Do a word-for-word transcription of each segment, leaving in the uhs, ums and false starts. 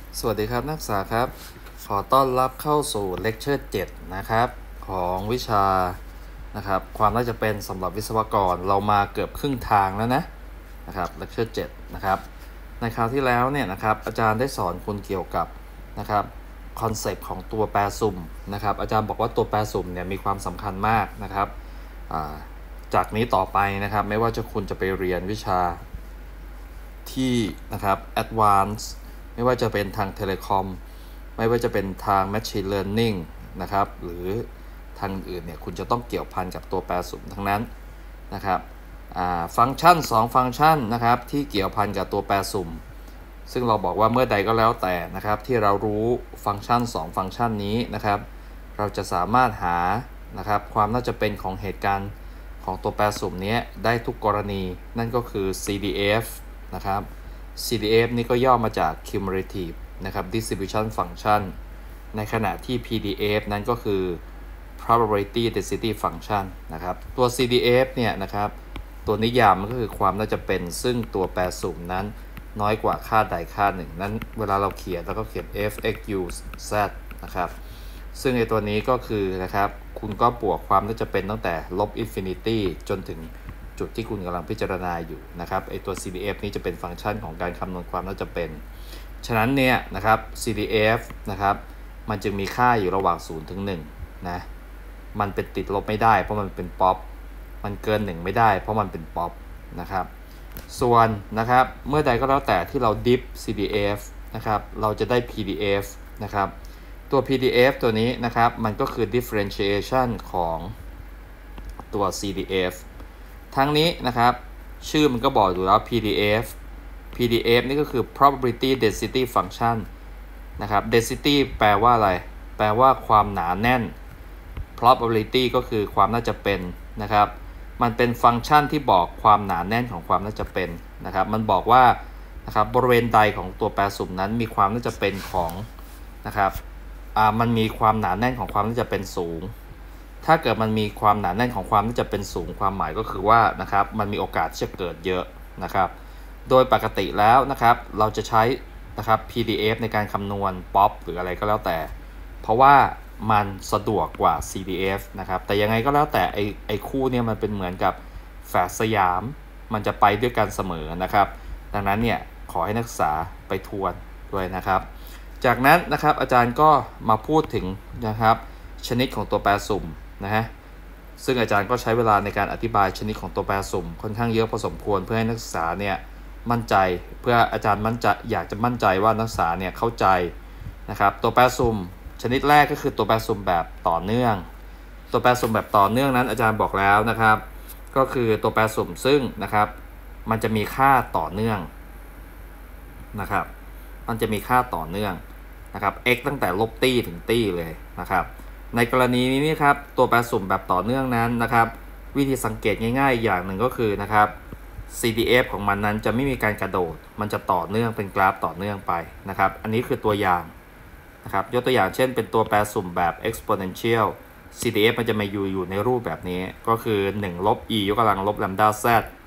สวัสดีครับนักศึกษาครับขอต้อนรับเข้าสู่เลคเชอร์เจ็ดนะครับของวิชานะครับความน่าจะเป็นสำหรับวิศวกรเรามาเกือบครึ่งทางแล้วนะนะครับเลคเชอร์เจ็ดนะครับในคราวที่แล้วเนี่ยนะครับอาจารย์ได้สอนคุณเกี่ยวกับนะครับคอนเซปต์ของตัวแปรสุ่มนะครับอาจารย์บอกว่าตัวแปรสุ่มเนี่ยมีความสำคัญมากนะครับจากนี้ต่อไปนะครับไม่ว่าจะคุณจะไปเรียนวิชาที่นะครับ Advanced ไม่ว่าจะเป็นทางเทเลคอมไม่ว่าจะเป็นทาง Machine Learning นะครับหรือทางอื่นเนี่ยคุณจะต้องเกี่ยวพันกับตัวแปรสุ่มทั้งนั้นนะครับฟังก์ชันสองฟังก์ชันนะครับที่เกี่ยวพันกับตัวแปรสุ่มซึ่งเราบอกว่าเมื่อใดก็แล้วแต่นะครับที่เรารู้ฟังก์ชันสองฟังก์ชันนี้นะครับเราจะสามารถหานะครับความน่าจะเป็นของเหตุการณ์ของตัวแปรสุ่มนี้ได้ทุกกรณีนั่นก็คือ ซี ดี เอฟ นะครับ ซี ดี เอฟ นี่ก็ย่อมาจาก cumulative นะครับ distribution function ในขณะที่ พี ดี เอฟ นั้นก็คือ probability density function นะครับตัว ซี ดี เอฟ เนี่ยนะครับตัวนิยามมันก็คือความน่าจะเป็นซึ่งตัวแปรสุ่มนั้นน้อยกว่าค่าใดค่าหนึ่งนั้นเวลาเราเขียนเราก็เขียน f x u z นะครับซึ่งในตัวนี้ก็คือนะครับคุณก็บวกความน่าจะเป็นตั้งแต่ลบ infinity จนถึงจุดที่คุณกำลังพิจารณาอยู่นะครับไอตัว ซี ดี เอฟ นี้จะเป็นฟังก์ชันของการคำนวณความน่าจะเป็นฉะนั้นเนี่ยนะครับ ซี ดี เอฟ นะครับมันจึงมีค่าอยู่ระหว่างศูนย์ถึงหนึ่งนะมันเป็นติดลบไม่ได้เพราะมันเป็นป๊อปมันเกินหนึ่งไม่ได้เพราะมันเป็นป๊อปนะครับส่วนนะครับเมื่อใดก็แล้วแต่ที่เราดิฟ ซี ดี เอฟ นะครับเราจะได้ พี ดี เอฟ นะครับตัว พี ดี เอฟ ตัวนี้นะครับมันก็คือ differentiation ของตัว ซี ดี เอฟ ทั้งนี้นะครับชื่อมันก็บอกอยู่แล้ว พี ดี เอฟ พี ดี เอฟ นี่ก็คือ probability density function นะครับ density แปลว่าอะไรแปลว่าความหนาแน่น probability ก็คือความน่าจะเป็นนะครับมันเป็นฟังก์ชันที่บอกความหนาแน่นของความน่าจะเป็นนะครับมันบอกว่านะครับบริเวณใดของตัวแปรสุ่มนั้นมีความน่าจะเป็นของนะครับอ่ามันมีความหนาแน่นของความน่าจะเป็นสูงถ้าเกิดมันมีความหนาแน่นของความที่จะเป็นสูงความหมายก็คือว่านะครับมันมีโอกาสที่จะเกิดเยอะนะครับโดยปกติแล้วนะครับเราจะใช้นะครับ พี ดี เอฟ ในการคำนวณ ป๊อป หรืออะไรก็แล้วแต่เพราะว่ามันสะดวกกว่า ซี ดี เอฟ นะครับแต่ยังไงก็แล้วแต่ไอไอคู่เนี่ยมันเป็นเหมือนกับแฝดสยามมันจะไปด้วยกันเสมอนะครับดังนั้นเนี่ยขอให้นักศึกษาไปทวนด้วยนะครับจากนั้นนะครับอาจารย์ก็มาพูดถึงนะครับชนิดของตัวแปรสุ่มนะฮะซึ่งอาจารย์ก็ใช้เวลาในการอธิบายชนิดของตัวแปรสุ่มค่อนข้างเยอะพอสมควรเพื่อให้นักศึกษาเนี่ยมั่นใจเพื่ออาจารย์มั่นใจอยากจะมั่นใจว่านักศึกษาเนี่ยเข้าใจนะครับตัวแปรสุ่มชนิดแรกก็คือตัวแปรสุ่มแบบต่อเนื่องตัวแปรสุ่มแบบต่อเนื่องนั้นอาจารย์บอกแล้วนะครับก็คือตัวแปรสุ่มซึ่งนะครับมันจะมีค่าต่อเนื่องนะครับมันจะมีค่าต่อเนื่องนะครับ x ตั้งแต่ลบตี้ถึงตี้เลยนะครับในกรณีนี้นี่ครับตัวแปรสุ่มแบบต่อเนื่องนั้นนะครับวิธีสังเกตง่ายๆอย่างหนึ่งก็คือนะครับ ซี ดี เอฟ ของมันนั้นจะไม่มีการกระโดดมันจะต่อเนื่องเป็นกราฟต่อเนื่องไปนะครับอันนี้คือตัวอย่างนะครับยกตัวอย่างเช่นเป็นตัวแปรสุ่มแบบ exponential ซี ดี เอฟ มันจะมาอยู่อยู่ในรูปแบบนี้ก็คือหนึ่งลบ e ยกกำลังลบ lambda z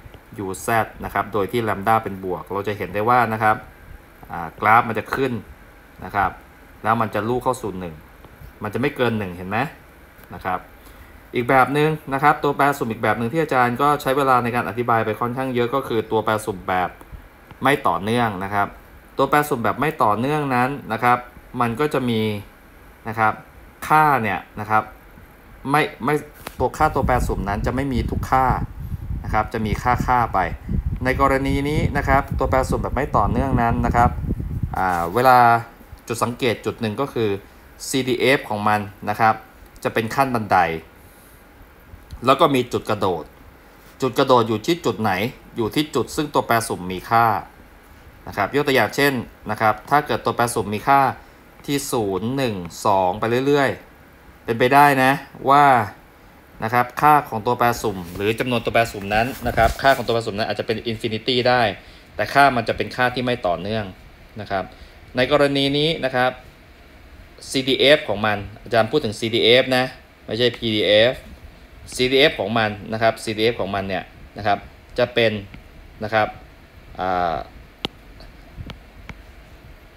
u z นะครับโดยที่ lambda เป็นบวกเราจะเห็นได้ว่านะครับกราฟมันจะขึ้นนะครับแล้วมันจะลู่เข้าสู่หนึ่งมันจะไม่เกินหนึ่งเห็นไหมนะครับอีกแบบหนึ่งนะครับตัวแปรสุ่มอีกแบบหนึ่งที่อาจารย์ก็ใช้เวลาในการอธิบายไปค่อนข้างเยอะก็คือตัวแปรสุ่มแบบไม่ต่อเนื่องนะครับตัวแปรสุ่มแบบไม่ต่อเนื่องนั้นนะครับมันก็จะมีนะครับค่าเนี่ยนะครับไม่ไม่ตัวค่าตัวแปรสุ่มนั้นจะไม่มีทุกค่านะครับจะมีค่าค่าไปในกรณีนี้นะครับตัวแปรสุ่มแบบไม่ต่อเนื่องนั้นนะครับเวลาจุดสังเกตจุดหนึ่งก็คือ ซี ดี เอฟ ของมันนะครับจะเป็นขั้นบันไดแล้วก็มีจุดกระโดดจุดกระโดดอยู่ที่จุดไหนอยู่ที่จุดซึ่งตัวแปรสุ่มมีค่านะครับยกตัวอย่างเช่นนะครับถ้าเกิดตัวแปรสุ่มมีค่าที่ศูนย์ หนึ่ง สองไปเรื่อยๆเป็นไปได้นะว่านะครับค่าของตัวแปรสุ่มหรือจำนวนตัวแปรสุ่มนั้นนะครับค่าของตัวแปรสุ่มนั้นอาจจะเป็นอินฟินิตี้ได้แต่ค่ามันจะเป็นค่าที่ไม่ต่อเนื่องนะครับในกรณีนี้นะครับ ซี ดี เอฟ ของมันอาจารย์พูดถึง ซี ดี เอฟ นะไม่ใช่ พี ดี เอฟ ซี ดี เอฟ ของมันนะครับ ซี ดี เอฟ ของมันเนี่ยนะครับจะเป็นนะครับ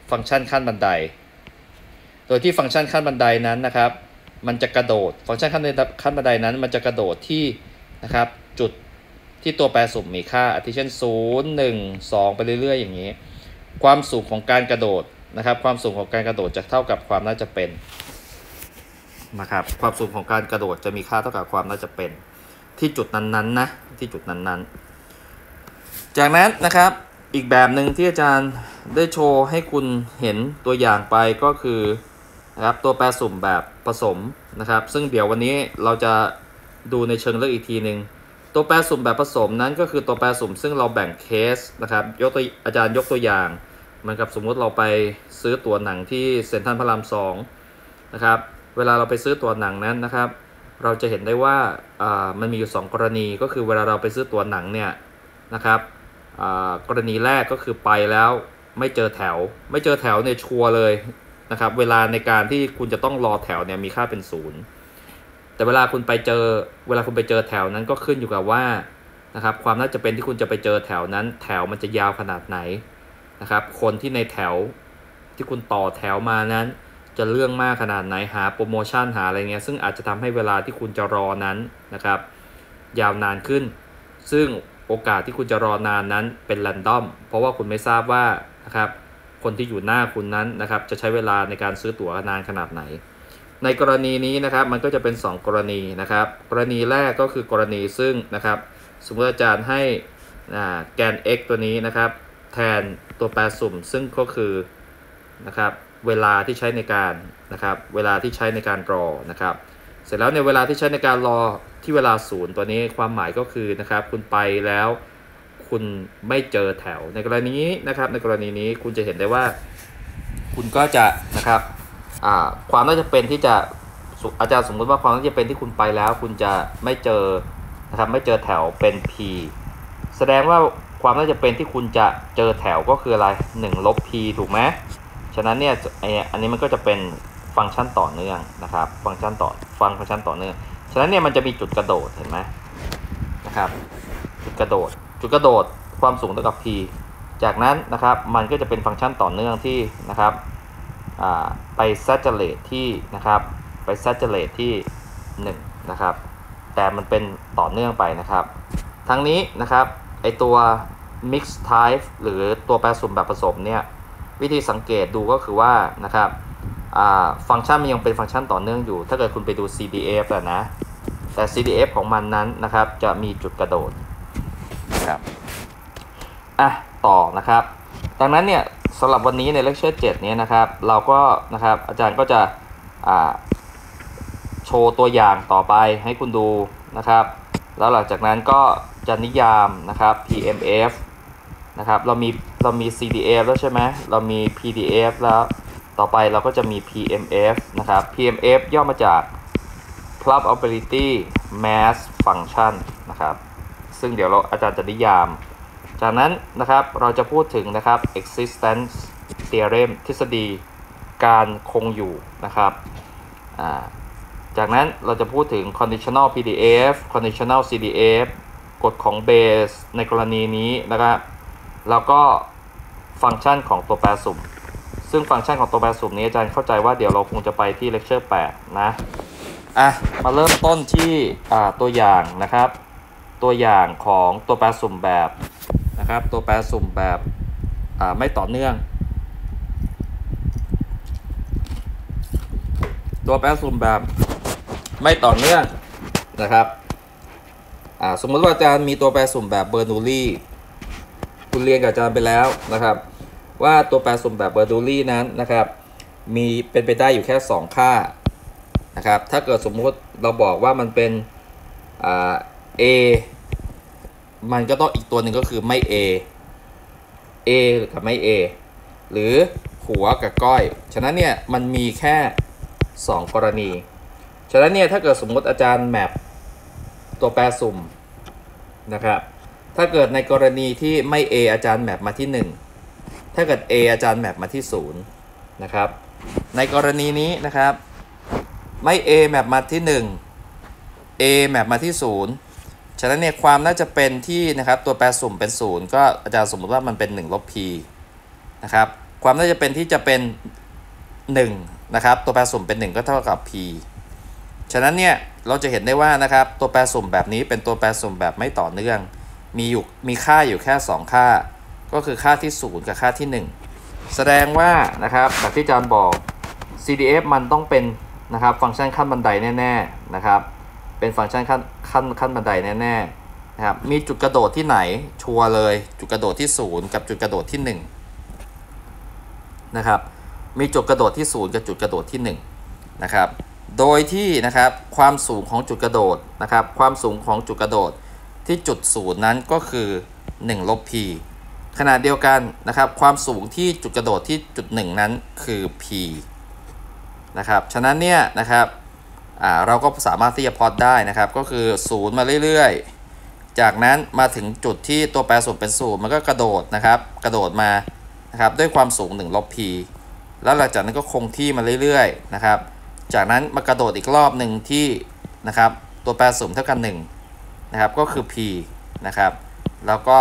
ฟังก์ชันขั้นบันไดโดยที่ฟังก์ชันขั้นบันไดนั้นนะครับมันจะกระโดดฟังก์ชันขั้นขั้นบันไดนั้นมันจะกระโดดที่นะครับจุดที่ตัวแปรสุ่มมีค่าอาทิเช่นศูนย์ หนึ่ง สองไปเรื่อยๆอย่างนี้ความสูงของการกระโดดนะครับความสูงของการกระโดดจะเท่ากับความน่าจะเป็นนะครับความสูงของการกระโดดจะมีค่าเท่ากับความน่าจะเป็นที่จุดนั้นๆนะที่จุดนั้นๆจากนั้นนะครับอีกแบบหนึ่งที่อาจารย์ได้โชว์ให้คุณเห็นตัวอย่างไปก็คือนะครับตัวแปรสุ่มแบบผสมนะครับซึ่งเดี๋ยววันนี้เราจะดูในเชิงลึกอีกทีหนึ่งตัวแปรสุ่มแบบผสมนั้นก็คือตัวแปรสุ่มซึ่งเราแบ่งเคสนะครับยกตัวอาจารย์ยกตัวอย่างเหมือนกับสมมุติเราไปซื้อตั๋วหนังที่เซ็นทรัลพระรามสองนะครับเวลาเราไปซื้อตั๋วหนังนั้นนะครับเราจะเห็นได้ว่าอ่ามันมีอยู่สองกรณีก็คือเวลาเราไปซื้อตั๋วหนังเนี่ยนะครับกรณีแรกก็คือไปแล้วไม่เจอแถวไม่เจอแถวเนี่ยชัวร์เลยนะครับเวลาในการที่คุณจะต้องรอแถวเนี่ยมีค่าเป็นศูนย์แต่เวลาคุณไปเจอเวลาคุณไปเจอแถวนั้นก็ขึ้นอยู่กับว่านะครับความน่าจะเป็นที่คุณจะไปเจอแถวนั้นแถวมันจะยาวขนาดไหนนะครับคนที่ในแถวที่คุณต่อแถวมานั้นจะเรื่องมากขนาดไหนหาโปรโมชั่นหาอะไรเงี้ยซึ่งอาจจะทำให้เวลาที่คุณจะรอนั้นนะครับยาวนานขึ้นซึ่งโอกาสที่คุณจะรอนานนั้นเป็นแรนดอมเพราะว่าคุณไม่ทราบว่านะครับคนที่อยู่หน้าคุณนั้นนะครับจะใช้เวลาในการซื้อตั๋วนานขนาดไหนในกรณีนี้นะครับมันก็จะเป็นสองกรณีนะครับกรณีแรกก็คือกรณีซึ่งนะครับสมมติอาจารย์ให้แกน x ตัวนี้นะครับแทนตัวแปรสุ่มซึ่งก็คือนะครับเวลาที่ใช้ในการนะครับเวลาที่ใช้ในการรอนะครับเสร็จแล้วในเวลาที่ใช้ในการรอที่เวลาศูนย์ตัวนี้ความหมายก็คือนะครับคุณไปแล้วคุณไม่เจอแถวในกรณีนี้นะครับในกรณีนี้คุณจะเห็นได้ว่าคุณก็จะนะครับความน่าจะเป็นที่จะอาจารย์สมมติว่าความน่าจะเป็นที่คุณไปแล้วคุณจะไม่เจอนะครับไม่เจอแถวเป็น p แสดงว่าความน่าจะเป็นที่คุณจะเจอแถวก็คืออะไรหนึ่งลบ p ถูกไหมฉะนั้นเนี่ยอันนี้มันก็จะเป็นฟังก์ชันต่อเนื่องนะครับฟังก์ชันต่อฟังก์ชันต่อเนื่องฉะนั้นเนี่ยมันจะมีจุดกระโดดเห็นไหมนะครับจุดกระโดดจุดกระโดดความสูงเท่ากับ p จากนั้นนะครับมันก็จะเป็นฟังก์ชันต่อเนื่องที่นะครับไป saturate ที่นะครับไป saturate ที่หนึ่งนะครับแต่มันเป็นต่อเนื่องไปนะครับทั้งนี้นะครับไอตัว mix type หรือตัวแปรสุ่มแบบผสมเนี่ยวิธีสังเกตดูก็คือว่านะครับฟังก์ชันมันยังเป็นฟังก์ชันต่อเนื่องอยู่ถ้าเกิดคุณไปดู ซี ดี เอฟ นะแต่ ซี ดี เอฟ ของมันนั้นนะครับจะมีจุดกระโดดนะครับอ่ะต่อนะครับดังนั้นเนี่ยสำหรับวันนี้ในเลคเชอร์เจ็ดนี้นะครับเราก็นะครับอาจารย์ก็จะโชว์ตัวอย่างต่อไปให้คุณดูนะครับแล้วหลังจากนั้นก็จะนิยามนะครับ พี เอ็ม เอฟ นะครับเรามีเรามี ซี ดี เอฟ แล้วใช่ไหมเรามี พี ดี เอฟ แล้วต่อไปเราก็จะมี พี เอ็ม เอฟ นะครับ พี เอ็ม เอฟ ย่อมาจาก probability mass function นะครับซึ่งเดี๋ยวเราอาจารย์จะนิยามจากนั้นนะครับเราจะพูดถึงนะครับ existence theorem ทฤษฎีการคงอยู่นะครับจากนั้นเราจะพูดถึง conditional พี ดี เอฟ conditional ซี ดี เอฟ กฎของ Bayes ในกรณีนี้นะครับแล้วก็ฟังก์ชันของตัวแปรสุ่มซึ่งฟังก์ชันของตัวแปรสุ่มนี้อาจารย์เข้าใจว่าเดี๋ยวเราคงจะไปที่เลคเชอร์แปดนะอ่ะมาเริ่มต้นที่ตัวอย่างนะครับตัวอย่างของตัวแปรสุ่มแบบนะครับตัวแปรสุ่มแบบไม่ต่อเนื่องตัวแปรสุ่มแบบไม่ต่อเนื่องนะครับสมมติว่าอาจารย์มีตัวแปรสุ่มแบบเบอร์นูลี่คุณเรียนกับอาจารย์ไปแล้วนะครับว่าตัวแปรสุ่มแบบเบอร์นูลี่นั้นนะครับมีเป็นไปได้อยู่แค่สองค่านะครับถ้าเกิดสมมติเราบอกว่ามันเป็นอ่า A มันก็ต้องอีกตัวหนึ่งก็คือไม่ A A กับไม่ A หรือหัวกับก้อยฉะนั้นเนี่ยมันมีแค่สองกรณีฉะนั้นเนี่ยถ้าเกิดสมมติอาจารย์แมปตัวแปรสุ่มนะครับถ้าเกิดในกรณีที่ไม่ A อาจารย์แมปมาที่หนึ่งถ้าเกิด A อาจารย์แมปมาที่ศูนย์นะครับในกรณีนี้นะครับไม่ A แมปมาที่หนึ่ง A แมปมาที่ศูนย์ฉะนั้นเนี่ยความน่าจะเป็นที่นะครับตัวแปรสุ่มเป็นศูนย์ก็อาจารย์สมมติว่ามันเป็นหนึ่งลบ p นะครับความน่าจะเป็นที่จะเป็นหนึ่งนะครับตัวแปรสุ่มเป็นหนึ่งก็เท่ากับ p ฉะนั้นเนี่ยเราจะเห็นได้ว่านะครับตัวแปรสุ่มแบบนี้เป็นตัวแปรสุ่มแบบไม่ต่อเนื่องมีอยู่มีค่าอยู่แค่สองค่าก็คือค่าที่ศูนย์กับค่าที่หนึ่งแสดงว่านะครับแบบที่อาจารย์บอก ซี ดี เอฟ มันต้องเป็นนะครับฟังก์ชันขั้นบันไดแน่ๆนะครับเป็นฟังก์ชันขั้นขั้นขั้นบันไดแน่ๆนะครับมีจุดกระโดดที่ไหนชัวร์เลยจุดกระโดดที่ศูนย์กับจุดกระโดดที่หนึ่งนะครับมีจุดกระโดดที่ศูนย์กับจุดกระโดดที่หนึ่งนะครับโดยที่นะครับความสูงของจุดกระโดดนะครับความสูงของจุดกระโดดที่จุดศูนย์นั้นก็คือหนึ่งลบ p ขณะเดียวกันนะครับความสูงที่จุดกระโดดที่จุดหนึ่งนั้นคือ p นะครับฉะนั้นเนี่ยนะครับอ่าเราก็สามารถที่จะพอตได้นะครับก็คือศูนย์มาเรื่อยๆจากนั้นมาถึงจุดที่ตัวแปรส่วนเป็นศูนย์มันก็กระโดดนะครับกระโดดมานะครับด้วยความสูงหนึ่งลบ p แล้วหลังจากนั้นก็คงที่มาเรื่อยๆนะครับจากนั้นมากระโดดอีกรอบหนึ่งที่นะครับตัวแปรสูงเท่ากันหนึ่งนะครับก็คือ p นะครับแล้วก็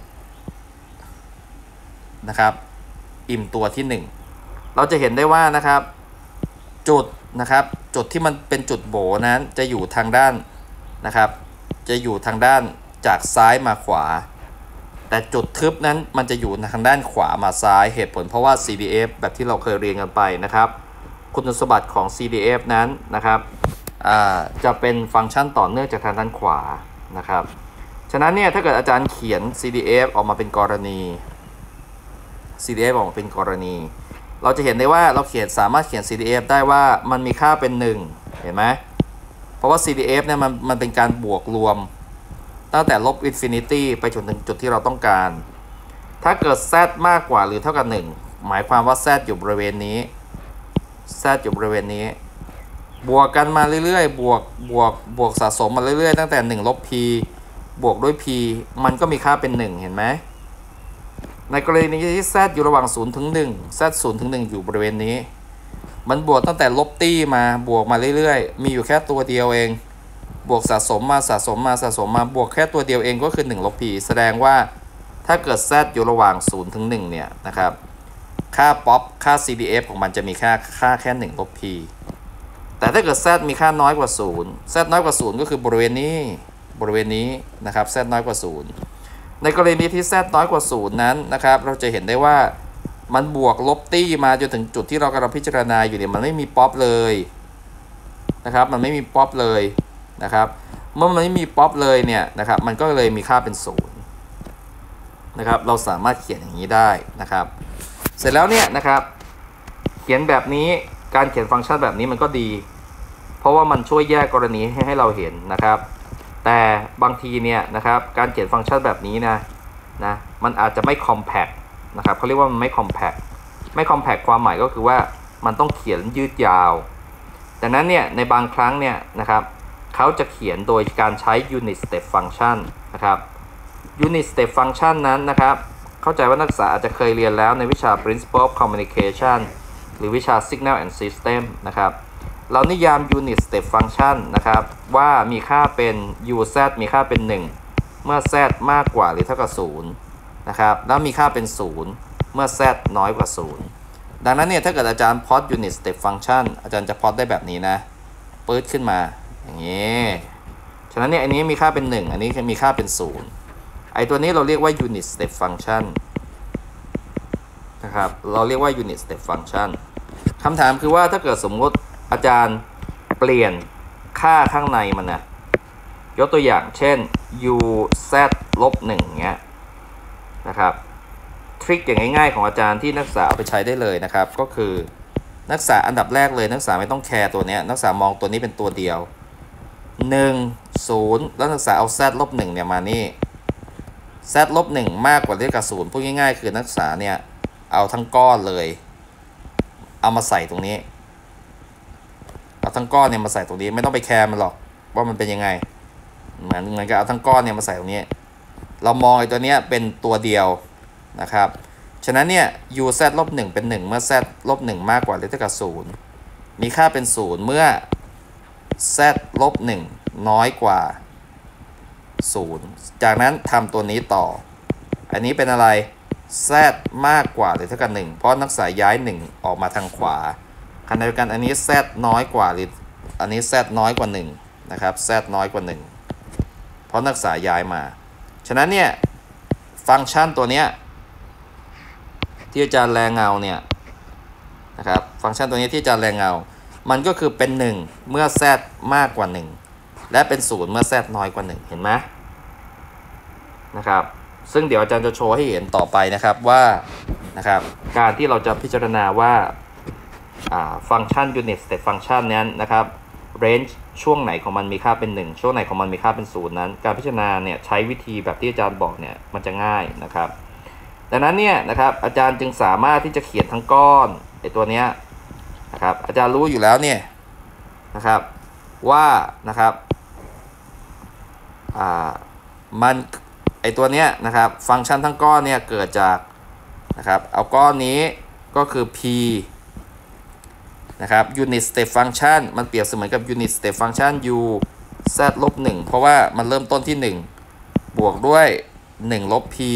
นะครับอิ่มตัวที่หนึ่งเราจะเห็นได้ว่านะครับจุดนะครับจุดที่มันเป็นจุดโบนั้นจะอยู่ทางด้านนะครับจะอยู่ทางด้านจากซ้ายมาขวาแต่จุดทึบนั้นมันจะอยู่ทางด้านขวามาซ้ายเหตุผลเพราะว่า ซี ดี เอฟ แบบที่เราเคยเรียนกันไปนะครับคุณสมบัติของ ซี ดี เอฟ นั้นนะครับจะเป็นฟังก์ชันต่อเนื่องจากทางด้านขวานะครับฉะนั้นเนี่ยถ้าเกิดอาจารย์เขียน ซี ดี เอฟ ออกมาเป็นกรณี ซี ดี เอฟ ออกมาเป็นกรณีเราจะเห็นได้ว่าเราเขียนสามารถเขียน ซี ดี เอฟ ได้ว่ามันมีค่าเป็นหนึ่งเห็นไหมเพราะว่า ซี ดี เอฟ เนี่ยมันมันเป็นการบวกรวมตั้งแต่ลบอินฟินิตี้ไปจนถึงจุดที่เราต้องการถ้าเกิด z มากกว่าหรือเท่ากับหนึ่งหมายความว่า z อยู่บริเวณนี้ z อยู่บริเวณนี้บวกกันมาเรื่อยๆบวกบวกบวกสะสมมาเรื่อยๆตั้งแต่หนึ่งลบ p บวกด้วย p มันก็มีค่าเป็นหนึ่งเห็นไหมในกรณีที่ z อยู่ระหว่างศูนย์ถึงหนึ่ง z ศูนย์ถึงหนึ่งอยู่บริเวณนี้มันบวกตั้งแต่ลบตี้มาบวกมาเรื่อยๆมีอยู่แค่ตัวเดียวเองบวกสะสมมาสะสมมาสะสมมาบวกแค่ตัวเดียวเองก็คือหนึ่งลบ p แสดงว่าถ้าเกิด z อยู่ระหว่างศูนย์ถึงหนึ่งเนี่ยนะครับค่าป๊อปค่า ซี ดี เอฟ ของมันจะมีค่าค่าแค่หนึ่งลบ p แต่ถ้าเกิด z มีค่าน้อยกว่าศูนย์ z น้อยกว่าศูนย์ก็คือบริเวณนี้บริเวณนี้นะครับ z น้อยกว่าศูนย์ในกรณีที่ z น้อยกว่าศูนย์นั้นนะครับเราจะเห็นได้ว่ามันบวกลบตี้มาจนถึงจุดที่เรากำลังพิจารณาอยู่เนี่ยมันไม่มีป๊อปเลยนะครับมันไม่มีป๊อปเลยนะครับเมื่อมันไม่มีป๊อปเลยเนี่ยนะครับมันก็เลยมีค่าเป็นศูนย์นะครับเราสามารถเขียนอย่างนี้ได้นะครับเสร็จแล้วเนี่ยนะครับเขียนแบบนี้การเขียนฟังก์ชันแบบนี้มันก็ดีเพราะว่ามันช่วยแยกกรณีให้ให้เราเห็นนะครับแต่บางทีเนี่ยนะครับการเขียนฟังก์ชันแบบนี้นะนะมันอาจจะไม่ compact นะครับเขาเรียกว่ามันไม่ compact ไม่ compact ความหมายก็คือว่ามันต้องเขียนยืดยาวดังนั้นเนี่ยในบางครั้งเนี่ยนะครับเขาจะเขียนโดยการใช้ unit step function นะครับ unit step function นั้นนะครับเข้าใจว่านักศึกษาอาจจะเคยเรียนแล้วในวิชา principle of communication หรือวิชา signal and system นะครับเรานิยาม unit step function นะครับว่ามีค่าเป็น uz มีค่าเป็นหนึ่งเมื่อ z มากกว่าหรือเท่ากับศูนย์นะครับแล้วมีค่าเป็นศูนย์เมื่อ z น้อยกว่าศูนย์ดังนั้นเนี่ยถ้าเกิดอาจารย์พอต unit step function อาจารย์จะพอตได้แบบนี้นะปื๊ดขึ้นมาอย่างนี้ฉะนั้นเนี่ยอันนี้มีค่าเป็นหนึ่งอันนี้มีค่าเป็นศูนย์ไอตัวนี้เราเรียกว่า unit step function นะครับเราเรียกว่า unit step function คำถามคือว่าถ้าเกิดสมมติอาจารย์เปลี่ยนค่าข้างในมันนะยกตัวอย่างเช่น uz ลบหนึ่งเงี้ยนะครับทริคอย่างง่ายๆของอาจารย์ที่นักศึกษาเอาไปใช้ได้เลยนะครับก็คือนักศึกษาอันดับแรกเลยนักศึกษาไม่ต้องแคร์ตัวนี้นักศึกษามองตัวนี้เป็นตัวเดียวหนึ่ง ศูนย์แล้วนักศึกษาเอา z ลบหนึ่งเนี่ยมานี่ z ลบหนึ่งมากกว่าเลขกับศูนย์พูดง่ายๆคือนักศึกษาเนี่ยเอาทั้งก้อนเลยเอามาใส่ตรงนี้เอาทั้งก้อนเนี่ยมาใส่ตรงนี้ไม่ต้องไปแคร์มันหรอกว่ามันเป็นยังไงเหมือนเหมือนกับเอาทั้งก้อนเนี่ยมาใส่ตรงนี้เรามองไอ้ตัวเนี้ยเป็นตัวเดียวนะครับฉะนั้นเนี่ย uz ลบหนึ่งเป็นหนึ่งเมื่อ z ลบหนึ่งมากกว่าหรือเท่ากับศูนย์มีค่าเป็นศูนย์เมื่อ z ลบหนึ่งน้อยกว่าศูนย์จากนั้นทำตัวนี้ต่ออันนี้เป็นอะไร z มากกว่าหรือเท่ากับหนึ่งเพราะนักศึกษาย้ายหนึ่งออกมาทางขวาขณะเดียวกันอันนี้ z น้อยกว่าหรืออันนี้ z น้อยกว่าหนึ่งนะครับ z น้อยกว่าหนึ่งเพราะนักศึกษาย้ายมาฉะนั้นเนี่ยฟังก์ชันตัวเนี้ยที่อาจารย์แรงเงาเนี่ยนะครับฟังก์ชันตัวนี้ที่อาจารย์แรงเงามันก็คือเป็นหนึ่งเมื่อ z มากกว่าหนึ่งและเป็นศูนย์เมื่อ z น้อยกว่าหนึ่งเห็นไหมนะครับซึ่งเดี๋ยวอาจารย์จะโชว์ให้เห็นต่อไปนะครับว่านะครับการที่เราจะพิจารณาว่าฟังก์ชัน unit step function นั้นนะครับ range ช่วงไหนของมันมีค่าเป็นหนึ่งช่วงไหนของมันมีค่าเป็นศูนย์นั้นการพิจารณาเนี่ยใช้วิธีแบบที่อาจารย์บอกเนี่ยมันจะง่ายนะครับดังนั้นเนี่ยนะครับอาจารย์จึงสามารถที่จะเขียนทั้งก้อนไอตัวเนี้ยนะครับอาจารย์รู้อยู่แล้วเนี่ยนะครับว่านะครับอ่ามันไอตัวเนี้ยนะครับฟังก์ชันทั้งก้อนเนี่ยเกิดจากนะครับเอาก้อนนี้ก็คือ p นะครับ unit step function มันเปรียบเสมือนกับ unit step function u z ลบหนึ่งเพราะว่ามันเริ่มต้นที่หนึ่งบวกด้วยหนึ่งลบ p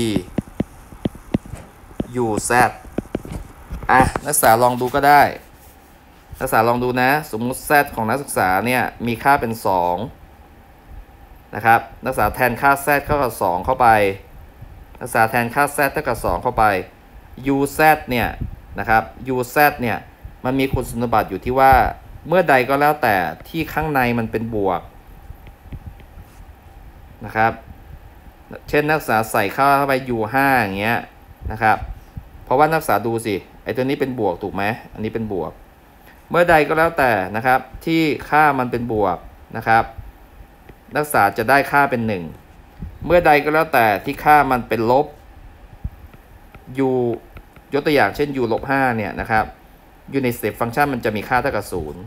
u z อ่ะนักศึกษาลองดูก็ได้นักศึกษาลองดูนะสมมุติ z ของนักศึกษาเนี่ยมีค่าเป็นสองนะครับนักศึกษาแทนค่า z เท่ากับสองเข้าไปนักศึกษาแทนค่า z เท่ากับสองเข้าไป u z เนี่ยนะครับ u z เนี่ยมันมีคุณสมบัติอยู่ที่ว่าเมื่อใดก็แล้วแต่ที่ข้างในมันเป็นบวกนะครับเช่นนักศึกษาใส่ค่าเข้าไป u ห้าอย่างเงี้ยนะครับเพราะว่านักศึกษาดูสิไอตัวนี้เป็นบวกถูกไหมอันนี้เป็นบวกเมื่อใดก็แล้วแต่นะครับที่ค่ามันเป็นบวกนะครับนักศึกษาจะได้ค่าเป็นหนึ่งเมื่อใดก็แล้วแต่ที่ค่ามันเป็นลบ u ยกตัวอย่างเช่น u ลบห้าเนี่ยนะครับunit step function มันจะมีค่าเท่ากับศูนย์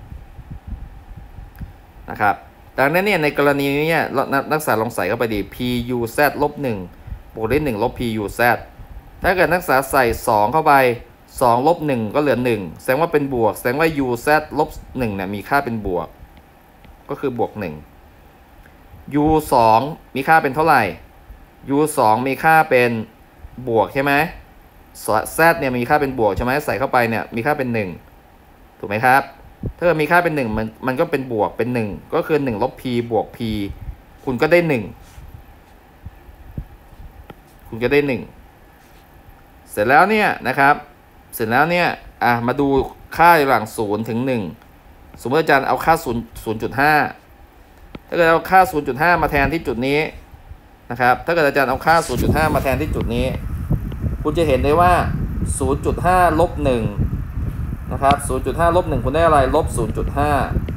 นะครับดังนั้นเนี่ยในกรณีนี้เนี่ยนักศึกษาลองใส่เข้าไปดี p u z ลบหนึ่งบวกด้วยหนึ่งลบ p u z ถ้าเกิดนักศึกษาใส่สองเข้าไปสองลบหนึ่งก็เหลือหนึ่งแสดงว่าเป็นบวกแสดงว่า u z ลบหนึ่งเนี่ยมีค่าเป็นบวกก็คือบวกหนึ่ง u สองมีค่าเป็นเท่าไหร่ u สองมีค่าเป็นบวกใช่ไหมz เนี่ยมีค่าเป็นบวกใช่ไหมใส่เข้าไปเนี่ยมีค่าเป็นหนึ่งถูกไหมครับถ้ามีค่าเป็นหนึ่งมันมันก็เป็นบวกเป็นหนึ่งก็คือหนึ่งลบ p บวก p คุณก็ได้หนึ่งคุณก็ได้หนึ่งเสร็จแล้วเนี่ยนะครับเสร็จแล้วเนี่ยอ่ะมาดูค่าระหว่างศูนย์ถึงหนึ่งสมมติอาจารย์เอาค่าศูนย์ ศูนย์จุดห้าถ้าเกิดเอาค่า ศูนย์จุดห้า มาแทนที่จุดนี้นะครับถ้าเกิดอาจารย์เอาค่า ศูนย์จุดห้า มาแทนที่จุดนี้คุณจะเห็นได้ว่า ศูนย์จุดห้า ลบหนึ่งนะครับ ศูนย์จุดห้า ลบหนึ่งคุณได้อะไรลบ ศูนย์จุดห้า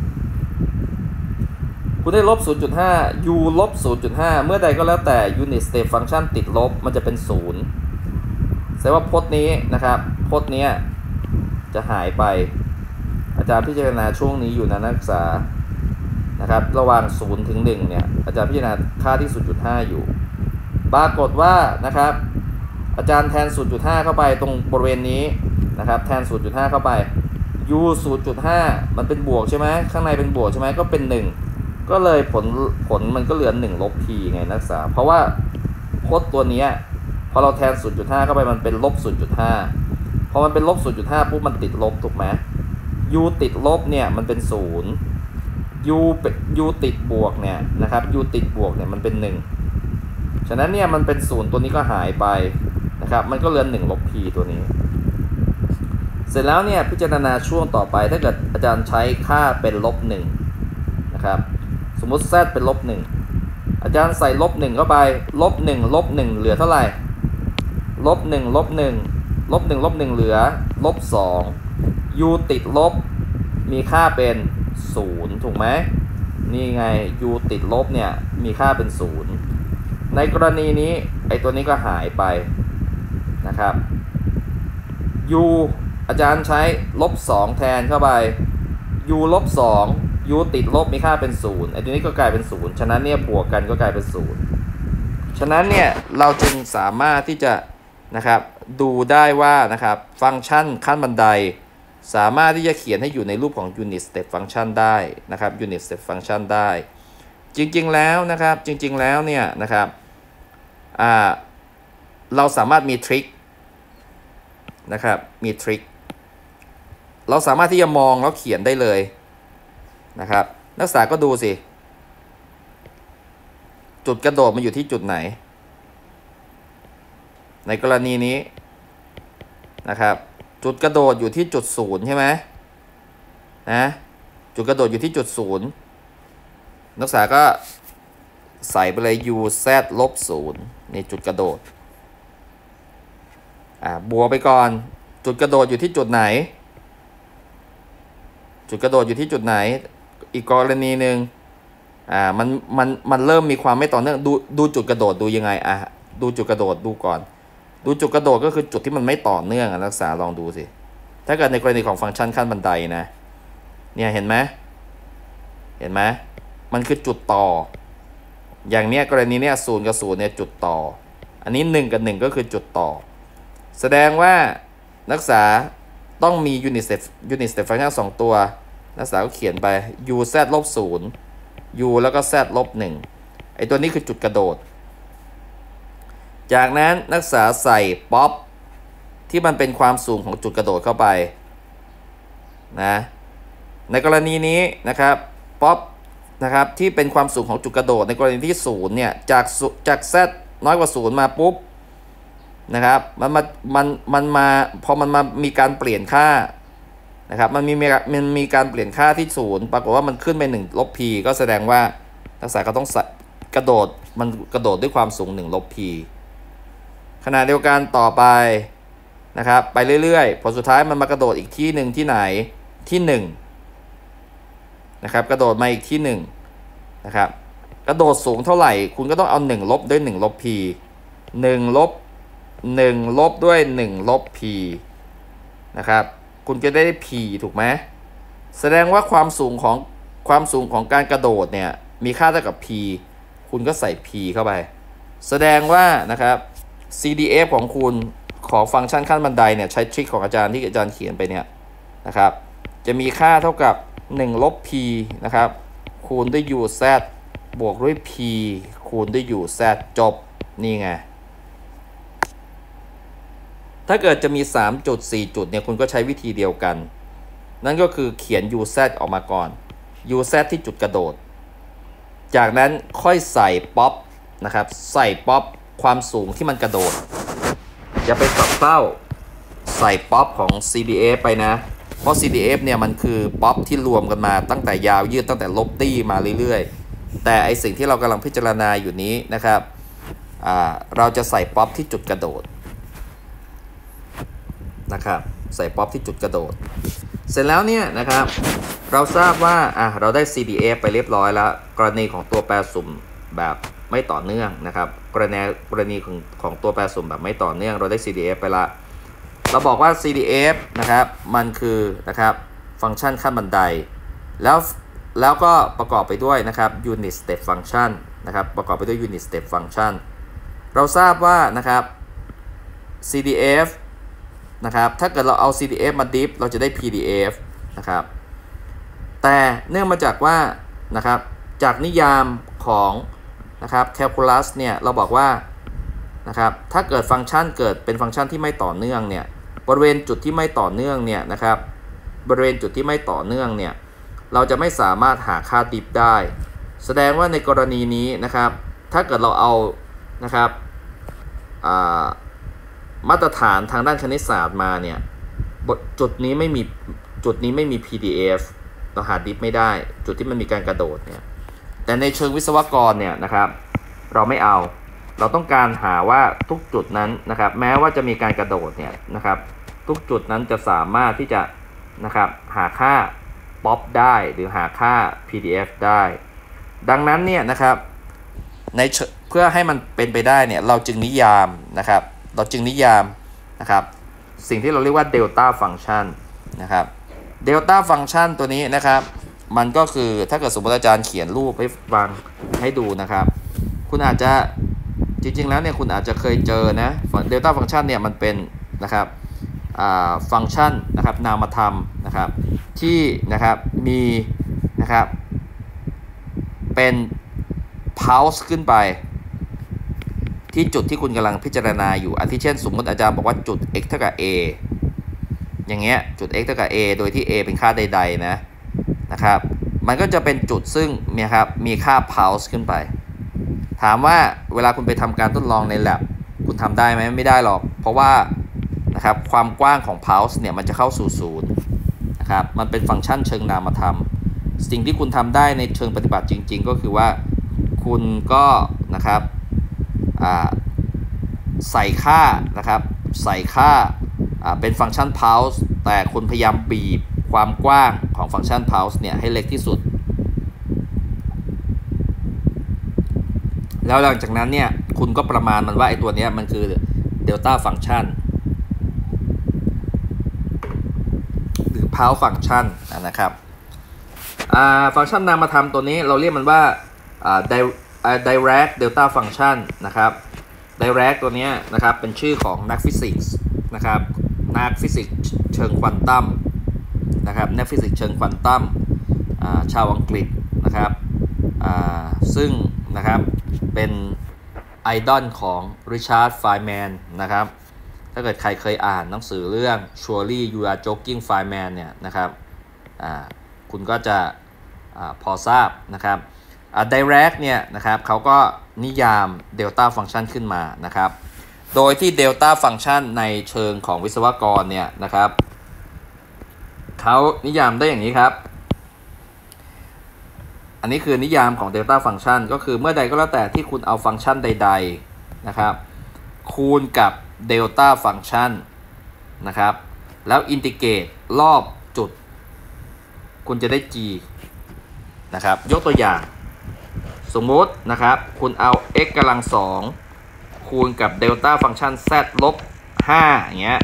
คุณได้ลบ ศูนย์จุดห้า u ลบ ศูนย์จุดห้า เมื่อใดก็แล้วแต่ unit step function ติดลบมันจะเป็นศูนย์แสดงว่าพจน์นี้นะครับพจน์นี้จะหายไปอาจารย์พิจารณาช่วงนี้อยู่นะนักศึกษานะครับระหว่างศูนย์ถึงหนึ่งเนี่ยอาจารย์พิจารณาค่าที่ ศูนย์จุดห้า อยู่ปรากฏว่านะครับอาจารย์แทน ศูนย์จุดห้า เข้าไปตรงบริเวณนี้นะครับแทน ศูนย์จุดห้า เข้าไป u ศูนย์จุดห้า มันเป็นบวกใช่ไหมข้างในเป็นบวกใช่ไหมก็เป็นหนึ่งก็เลยผลผลมันก็เหลือหนึ่งลบ p ไงนักศึกษาเพราะว่าพจน์ตัวนี้พอเราแทน ศูนย์จุดห้า เข้าไปมันเป็นลบ ศูนย์จุดห้า พอมันเป็นลบ ศูนย์จุดห้า ปุ๊บมันติดลบถูกไหม u ติดลบเนี่ยมันเป็นศูนย์ u เป็น u ติดบวกเนี่ยนะครับ u ติดบวกเนี่ยมันเป็นหนึ่งฉะนั้นเนี่ยมันเป็นศูนย์ตัวนี้ก็หายไปนะครับมันก็เหลือหนึ่งลบ p ตัวนี้เสร็จแล้วเนี่ยพิจารณาช่วงต่อไปถ้าเกิดอาจารย์ใช้ค่าเป็นลบหนึ่งนะครับสมมติ z เป็นลบหนึ่งอาจารย์ใส่ลบหนึ่งเข้าไปลบหนึ่งลบหนึ่งเหลือเท่าไหร่ลบหนึ่งลบหนึ่งลบหนึ่งลบหนึ่งเหลือลบสอง u ติดลบมีค่าเป็นศูนย์ถูกไหมนี่ไง u ติดลบเนี่ยมีค่าเป็นศูนย์ในกรณีนี้ไอตัวนี้ก็หายไปนะครับ u อาจารย์ใช้ลบสองแทนเข้าไป u ลบสอง u ติดลบมีค่าเป็นศูนย์ไอตัวนี้ก็กลายเป็นศูนย์ฉะนั้นเนี่ยบวกกันก็กลายเป็นศูนย์ฉะนั้นเนี่ยเราจึงสามารถที่จะนะครับดูได้ว่านะครับฟังก์ชันขั้นบันไดสามารถที่จะเขียนให้อยู่ในรูปของ unit step function ได้นะครับ unit step function ได้จริงๆแล้วนะครับจริงๆแล้วเนี่ยนะครับอ่าเราสามารถมีทริคนะครับมีทริคเราสามารถที่จะมองแล้วเขียนได้เลยนะครับนักศึกษาก็ดูสิจุดกระโดดมันอยู่ที่จุดไหนในกรณีนี้นะครับจุดกระโดดอยู่ที่จุดศูนย์ใช่ไหมนะจุดกระโดดอยู่ที่จุดศูนย์นักศึกษาก็ใส่ไปเลย u z ลบศูนย์นี่จุดกระโดดอ่าบวกไปก่อนจุดกระโดดอยู่ที่จุดไหนจุดกระโดดอยู่ที่จุดไหนอีกกรณีหนึ่งอ่ามันมันมันเริ่มมีความไม่ต่อเนื่องดูดูจุดกระโดดดูยังไงอ่ะดูจุดกระโดดดูก่อนดูจุดกระโดดก็คือจุดที่มันไม่ต่อเนื่องนักศึกษาลองดูสิถ้าเกิดในกรณีของฟังก์ชันขั้นบันไดนะเนี่ยเห็นไหมเห็นไหมมันคือจุดต่ออย่างเนี้ยกรณีเนี้ยศูนย์กับศูนย์เนี่ยจุดต่ออันนี้หนึ่งกับหนึ่งก็คือจุดต่อแสดงว่านักศึกษาต้องมี unit step unit step function สองตัวนักศึกษาก็เขียนไป u z ลบศูนย์ u แล้วก็ z ลบหนึ่งไอตัวนี้คือจุดกระโดดจากนั้นนักศึกษาใส่ป๊อปที่มันเป็นความสูงของจุดกระโดดเข้าไปนะในกรณีนี้นะครับป๊อปนะครับที่เป็นความสูงของจุดกระโดดในกรณีที่ศูนย์เนี่ยจากจาก z น้อยกว่าศูนย์มาปุ๊บนะครับมันมามันมันมาพอมันมามีการเปลี่ยนค่านะครับมันมีมันมีการเปลี่ยนค่าที่ศูนย์ปรากฏว่ามันขึ้นไปหนึ่งลบ p ก็แสดงว่านักศึกษาก็ต้องกระโดดมันกระโดดด้วยความสูงหนึ่งลบ p ขณะเดียวกันต่อไปนะครับไปเรื่อยๆผลสุดท้ายมันมากระโดดอีกที่หนึ่งที่ไหนที่หนึ่งนะครับกระโดดมาอีกที่หนึ่งนะครับกระโดดสูงเท่าไหร่คุณก็ต้องเอาหนึ่งลบด้วยหนึ่งลบ p หนึ่งลบหนึ่งลบด้วยหนึ่งลบ p นะครับคุณจะได้ p ถูกไหมแสดงว่าความสูงของความสูงของการกระโดดเนี่ยมีค่าเท่ากับ p คุณก็ใส่ p เข้าไปแสดงว่านะครับ ซี ดี เอฟ ของคุณของฟังก์ชันขั้นบันไดเนี่ยใช้ทริคของอาจารย์ที่อาจารย์เขียนไปเนี่ยนะครับจะมีค่าเท่ากับหนึ่งลบ p นะครับคูณด้วย u z บวกด้วย p คูณด้วย u z จบนี่ไงถ้าเกิดจะมีสามจุดสี่จุดเนี่ยคุณก็ใช้วิธีเดียวกันนั่นก็คือเขียน u z ออกมาก่อน u z ที่จุดกระโดดจากนั้นค่อยใส่ป๊อปนะครับใส่ป๊อปความสูงที่มันกระโดดอย่าไปสับเต้าใส่ป๊อปของ ซี ดี เอฟ ไปนะเพราะ ซี ดี เอฟ เนี่ยมันคือป๊อปที่รวมกันมาตั้งแต่ยาวยืดตั้งแต่ลบตี้มาเรื่อยๆแต่ไอสิ่งที่เรากำลังพิจารณาอยู่นี้นะครับอ่าเราจะใส่ป๊อปที่จุดกระโดดนะครับใส่ป๊อปที่จุดกระโดดเสร็จแล้วเนี่ยนะครับเราทราบว่าอ่ะเราได้ ซี ดี เอฟ ไปเรียบร้อยแล้วกรณีของตัวแปรสุ่มแบบไม่ต่อเนื่องนะครับกรณีกรณีของของตัวแปรสุ่มแบบไม่ต่อเนื่องเราได้ ซี ดี เอฟ ไปละเราบอกว่า ซี ดี เอฟ นะครับมันคือนะครับฟังก์ชันขั้นบันไดแล้วแล้วก็ประกอบไปด้วยนะครับ unit step function นะครับประกอบไปด้วย unit step function เราทราบว่านะครับ ซี ดี เอฟ นะครับถ้าเกิดเราเอา ซี ดี เอฟ มา diff เราจะได้ พี ดี เอฟ นะครับแต่เนื่องมาจากว่านะครับจากนิยามของนะครับ calculus เนี่ยเราบอกว่านะครับถ้าเกิดฟังก์ชันเกิดเป็นฟังก์ชันที่ไม่ต่อเนื่องเนี่ยบริเวณจุดที่ไม่ต่อเนื่องเนี่ยนะครับบริเวณจุดที่ไม่ต่อเนื่องเนี่ยเราจะไม่สามารถหาค่า diff ได้แสดงว่าในกรณีนี้นะครับถ้าเกิดเราเอานะครับมาตรฐานทางด้านคณิตศาสตร์มาเนี่ยจุดนี้ไม่มีจุดนี้ไม่มี พี ดี เอฟ เราหา diff ไม่ได้จุดที่มันมีการกระโดดเนี่ยแต่ในเชิงวิศวกรเนี่ยนะครับเราไม่เอาเราต้องการหาว่าทุกจุดนั้นนะครับแม้ว่าจะมีการกระโดดเนี่ยนะครับทุกจุดนั้นจะสามารถที่จะนะครับหาค่า ป๊อป ได้หรือหาค่า พี ดี เอฟ ได้ดังนั้นเนี่ยนะครับในเพื่อให้มันเป็นไปได้เนี่ยเราจึงนิยามนะครับเราจึงนิยามนะครับสิ่งที่เราเรียกว่าเดลต้าฟังก์ชันนะครับเดลต้าฟังก์ชันตัวนี้นะครับมันก็คือถ้าเกิดสมมติอาจารย์เขียนรูปให้ฟังให้ดูนะครับคุณอาจจะจริงๆแล้วเนี่ยคุณอาจจะเคยเจอนะเดลต้าฟังก์ชันเนี่ยมันเป็นนะครับฟังก์ชันนะครับนามธรรมนะครับที่นะครับมีนะครับเป็น pulse ขึ้นไปที่จุดที่คุณกำลังพิจารณาอยู่อาทิเช่นสมมติอาจารย์บอกว่าจุด x เท่ากับ a อย่างเงี้ยจุด x เท่ากับ a โดยที่ a เป็นค่าใดๆนะนะครับมันก็จะเป็นจุดซึ่งเนี่ยครับมีค่า pulse ขึ้นไปถามว่าเวลาคุณไปทำการทดลองใน lab คุณทำได้ไหมไม่ได้หรอกเพราะว่านะครับความกว้างของ pulse เนี่ยมันจะเข้าสู่ศูนย์นะครับมันเป็นฟังก์ชันเชิงนามธรรมสิ่งที่คุณทำได้ในเชิงปฏิบัติจริงๆก็คือว่าคุณก็นะครับใส่ค่านะครับใส่ค่าเป็นฟังก์ชัน pulse แต่คุณพยายามบีบความกว้างของฟังก์ชัน pulse เนี่ยให้เล็กที่สุดแล้วหลังจากนั้นเนี่ยคุณก็ประมาณมันว่าไอ้ตัวนี้มันคือเดลต้าฟังก์ชันหรือ pulse ฟังก์ชันนะครับฟังก์ชันนามธรรมตัวนี้เราเรียกมันว่า Dirac Delta Function นะครับ Dirac ตัวนี้นะครับเป็นชื่อของนักฟิสิกส์นะครับนักฟิสิกส์เชิงควอนตัมนะครับนักฟิสิกส์เชิงควอนตัมชาวอังกฤษนะครับซึ่งนะครับเป็นไอดอลของริชาร์ด ไฟแมนนะครับถ้าเกิดใครเคยอ่านหนังสือเรื่อง Surely You Are Joking Feynman เนี่ยนะครับคุณก็จะอพอทราบนะครับDirac เนี่ยนะครับเขาก็นิยามเดลต้าฟังก์ชันขึ้นมานะครับโดยที่เดลต้าฟังก์ชันในเชิงของวิศวกรเนี่ยนะครับเขานิยามได้อย่างนี้ครับอันนี้คือนิยามของเดลต้าฟังก์ชันก็คือเมื่อใดก็แล้วแต่ที่คุณเอาฟังก์ชันใดๆนะครับคูณกับเดลต้าฟังก์ชันนะครับแล้วอินทิเกรตรอบจุดคุณจะได้ g นะครับยกตัวอย่างสมมตินะครับคุณเอา x กำลังสองคูณกับเดลต้าฟังก์ชัน z ลบห้าอย่างเงี้ย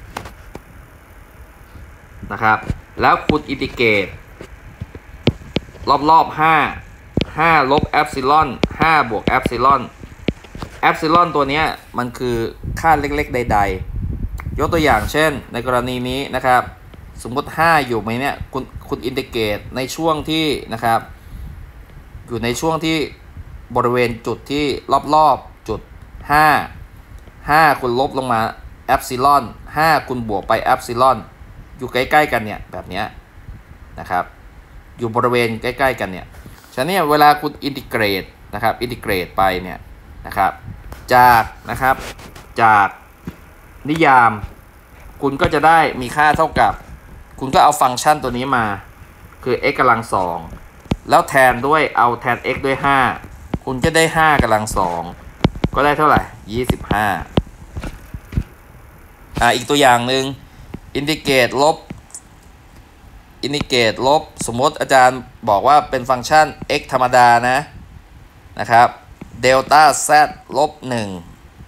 นะครับแล้วคุณอินทิเกรตรอบๆห้า ห้าลบแอปซิลอนห้าบวกแอปซิลอนแอปซิลอนตัวนี้มันคือค่าเล็กๆใดๆยกตัวอย่างเช่นในกรณีนี้นะครับสมมติห้าอยู่ไหมเนี่ยคุณคุณอินทิเกรตในช่วงที่นะครับอยู่ในช่วงที่บริเวณจุดที่รอบๆจุดห้า ห้าคุณลบลงมาแอปซิลอนห้าคุณบวกไปแอปซิลอนอยู่ใกล้ๆกันเนี่ยแบบนี้นะครับอยู่บริเวณใกล้ๆกันเนี่ยฉะนั้นเนี่ยเวลาคุณอินทิเกรตนะครับอินทิเกรตไปเนี่ยนะครับจากนะครับจากนิยามคุณก็จะได้มีค่าเท่ากับคุณก็เอาฟังก์ชันตัวนี้มาคือ x กำลังสองแล้วแทนด้วยเอาแทน x ด้วยห้าคุณจะได้ห้ากำลังสองก็ได้เท่าไหร่ยี่สิบห้าอ่าอีกตัวอย่างหนึ่งอินทิเกรตลบอินทิเกรตลบสมมติอาจารย์บอกว่าเป็นฟังก์ชัน x ธรรมดานะนะครับเดลต้า z ลบหนึ่ง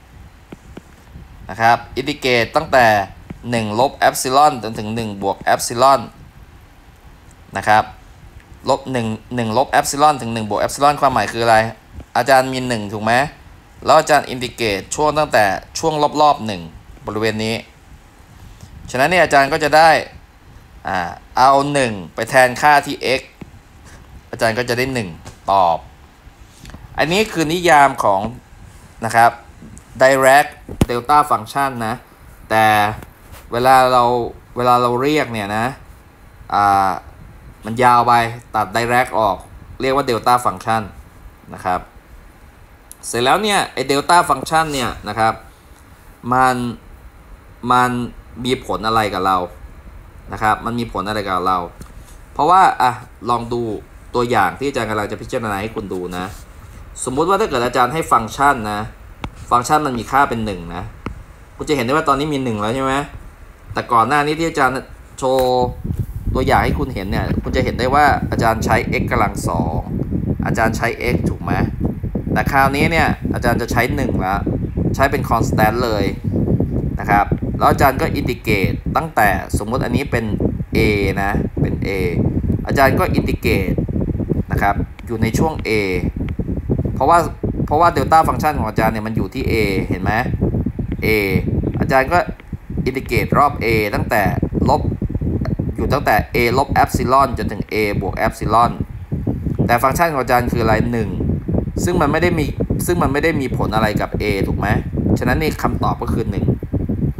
นะครับอินทิเกรตตั้งแต่หนึ่งลบแอปซิลอนจนถึงหนึ่งบวกแอปซิลอนนะครับลบหนึ่ง หนึ่งลบแอปซิลอนถึงหนึ่งบวกแอปซิลอนความหมายคืออะไรอาจารย์มีหนึ่งถูกไหมแล้วอาจารย์อินทิเกรตช่วงตั้งแต่ช่วงรอบๆหนึ่งบริเวณนี้ฉะนั้นเนี่ยอาจารย์ก็จะได้อ่าเอาหนึ่งไปแทนค่าที่ x อาจารย์ก็จะได้หนึ่งตอบอันนี้คือนิยามของนะครับ Dirac Delta Function นะแต่เวลาเราเวลาเราเรียกเนี่ยนะอ่ามันยาวไปตัด Dirac ออกเรียกว่า Delta Function นะครับเสร็จแล้วเนี่ยไอ้ Delta Function เนี่ยนะครับมันมันมีผลอะไรกับเรานะครับมันมีผลอะไรกับเราเพราะว่าอ่ะลองดูตัวอย่างที่อาจารย์กำลังจะพิจารณาให้คุณดูนะสมมุติว่าถ้าเกิดอาจารย์ให้ฟังก์ชันนะฟังก์ชันมันมีค่าเป็นหนึ่งนะคุณจะเห็นได้ว่าตอนนี้มีหนึ่งแล้วใช่ไหมแต่ก่อนหน้านี้ที่อาจารย์โชว์ตัวอย่างให้คุณเห็นเนี่ยคุณจะเห็นได้ว่าอาจารย์ใช้ x กำลังสองอาจารย์ใช้ x ถูกไหมแต่คราวนี้เนี่ยอาจารย์จะใช้หนึ่งแล้วใช้เป็น constant เลยนะครับแล้วอาจารย์ก็อินทิเกรตตั้งแต่สมมติอันนี้เป็น a นะเป็น a อาจารย์ก็อินทิเกรตนะครับอยู่ในช่วง a เพราะว่าเพราะว่าเดลต้าฟังก์ชันของอาจารย์เนี่ยมันอยู่ที่ a เห็นไหม a อาจารย์ก็อินทิเกรตรอบ a ตั้งแต่ลบอยู่ตั้งแต่ a ลบแอปซิลอนจนถึง a บวกแอปซิลอนแต่ฟังก์ชันของอาจารย์คืออะไรหนึ่งซึ่งมันไม่ได้มีซึ่งมันไม่ได้มีผลอะไรกับ a ถูกไหมฉะนั้นนี่คำตอบก็คือหนึ่งฉ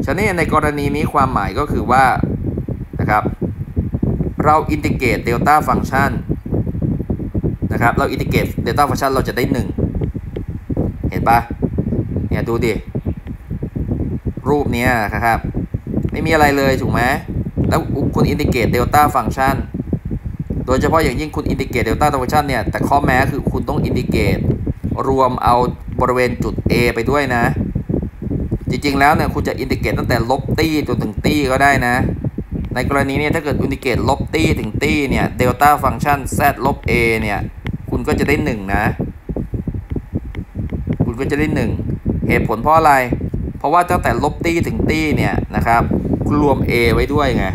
ฉะนั้นในกรณีนี้ความหมายก็คือว่านะครับเราอินทิเกรตเดลต้าฟังก์ชันนะครับเราอินทิเกรตเดลต้าฟังก์ชันเราจะได้หนึ่งเห็นปะเนี่ยดูดิรูปนี้นะครับไม่มีอะไรเลยถูกไหมแล้วคุณอินทิเกรตเดลต้าฟังก์ชันโดยเฉพาะอย่างยิ่งคุณอินทิเกรตเดลต้าฟังก์ชันเนี่ยแต่ข้อแม้คือคุณต้องอินทิเกรตรวมเอาบริเวณจุด A ไปด้วยนะจริงๆแล้วเนี่ยคุณจะอินทิเกรตตั้งแต่ลบตี้จนถึงตี้ก็ได้นะในกรณีนี้ถ้าเกิดอินทิเกรตลบตี้ถึงตี้เนี่ยเดลต้าฟังก์ชัน z ลบ a เนี่ยคุณก็จะได้หนึ่งนะคุณก็จะได้หนึ่งเหตุผลเพราะอะไรเพราะว่าตั้งแต่ลบตี้ถึงตี้เนี่ยนะครับคุณรวม a ไว้ด้วยไง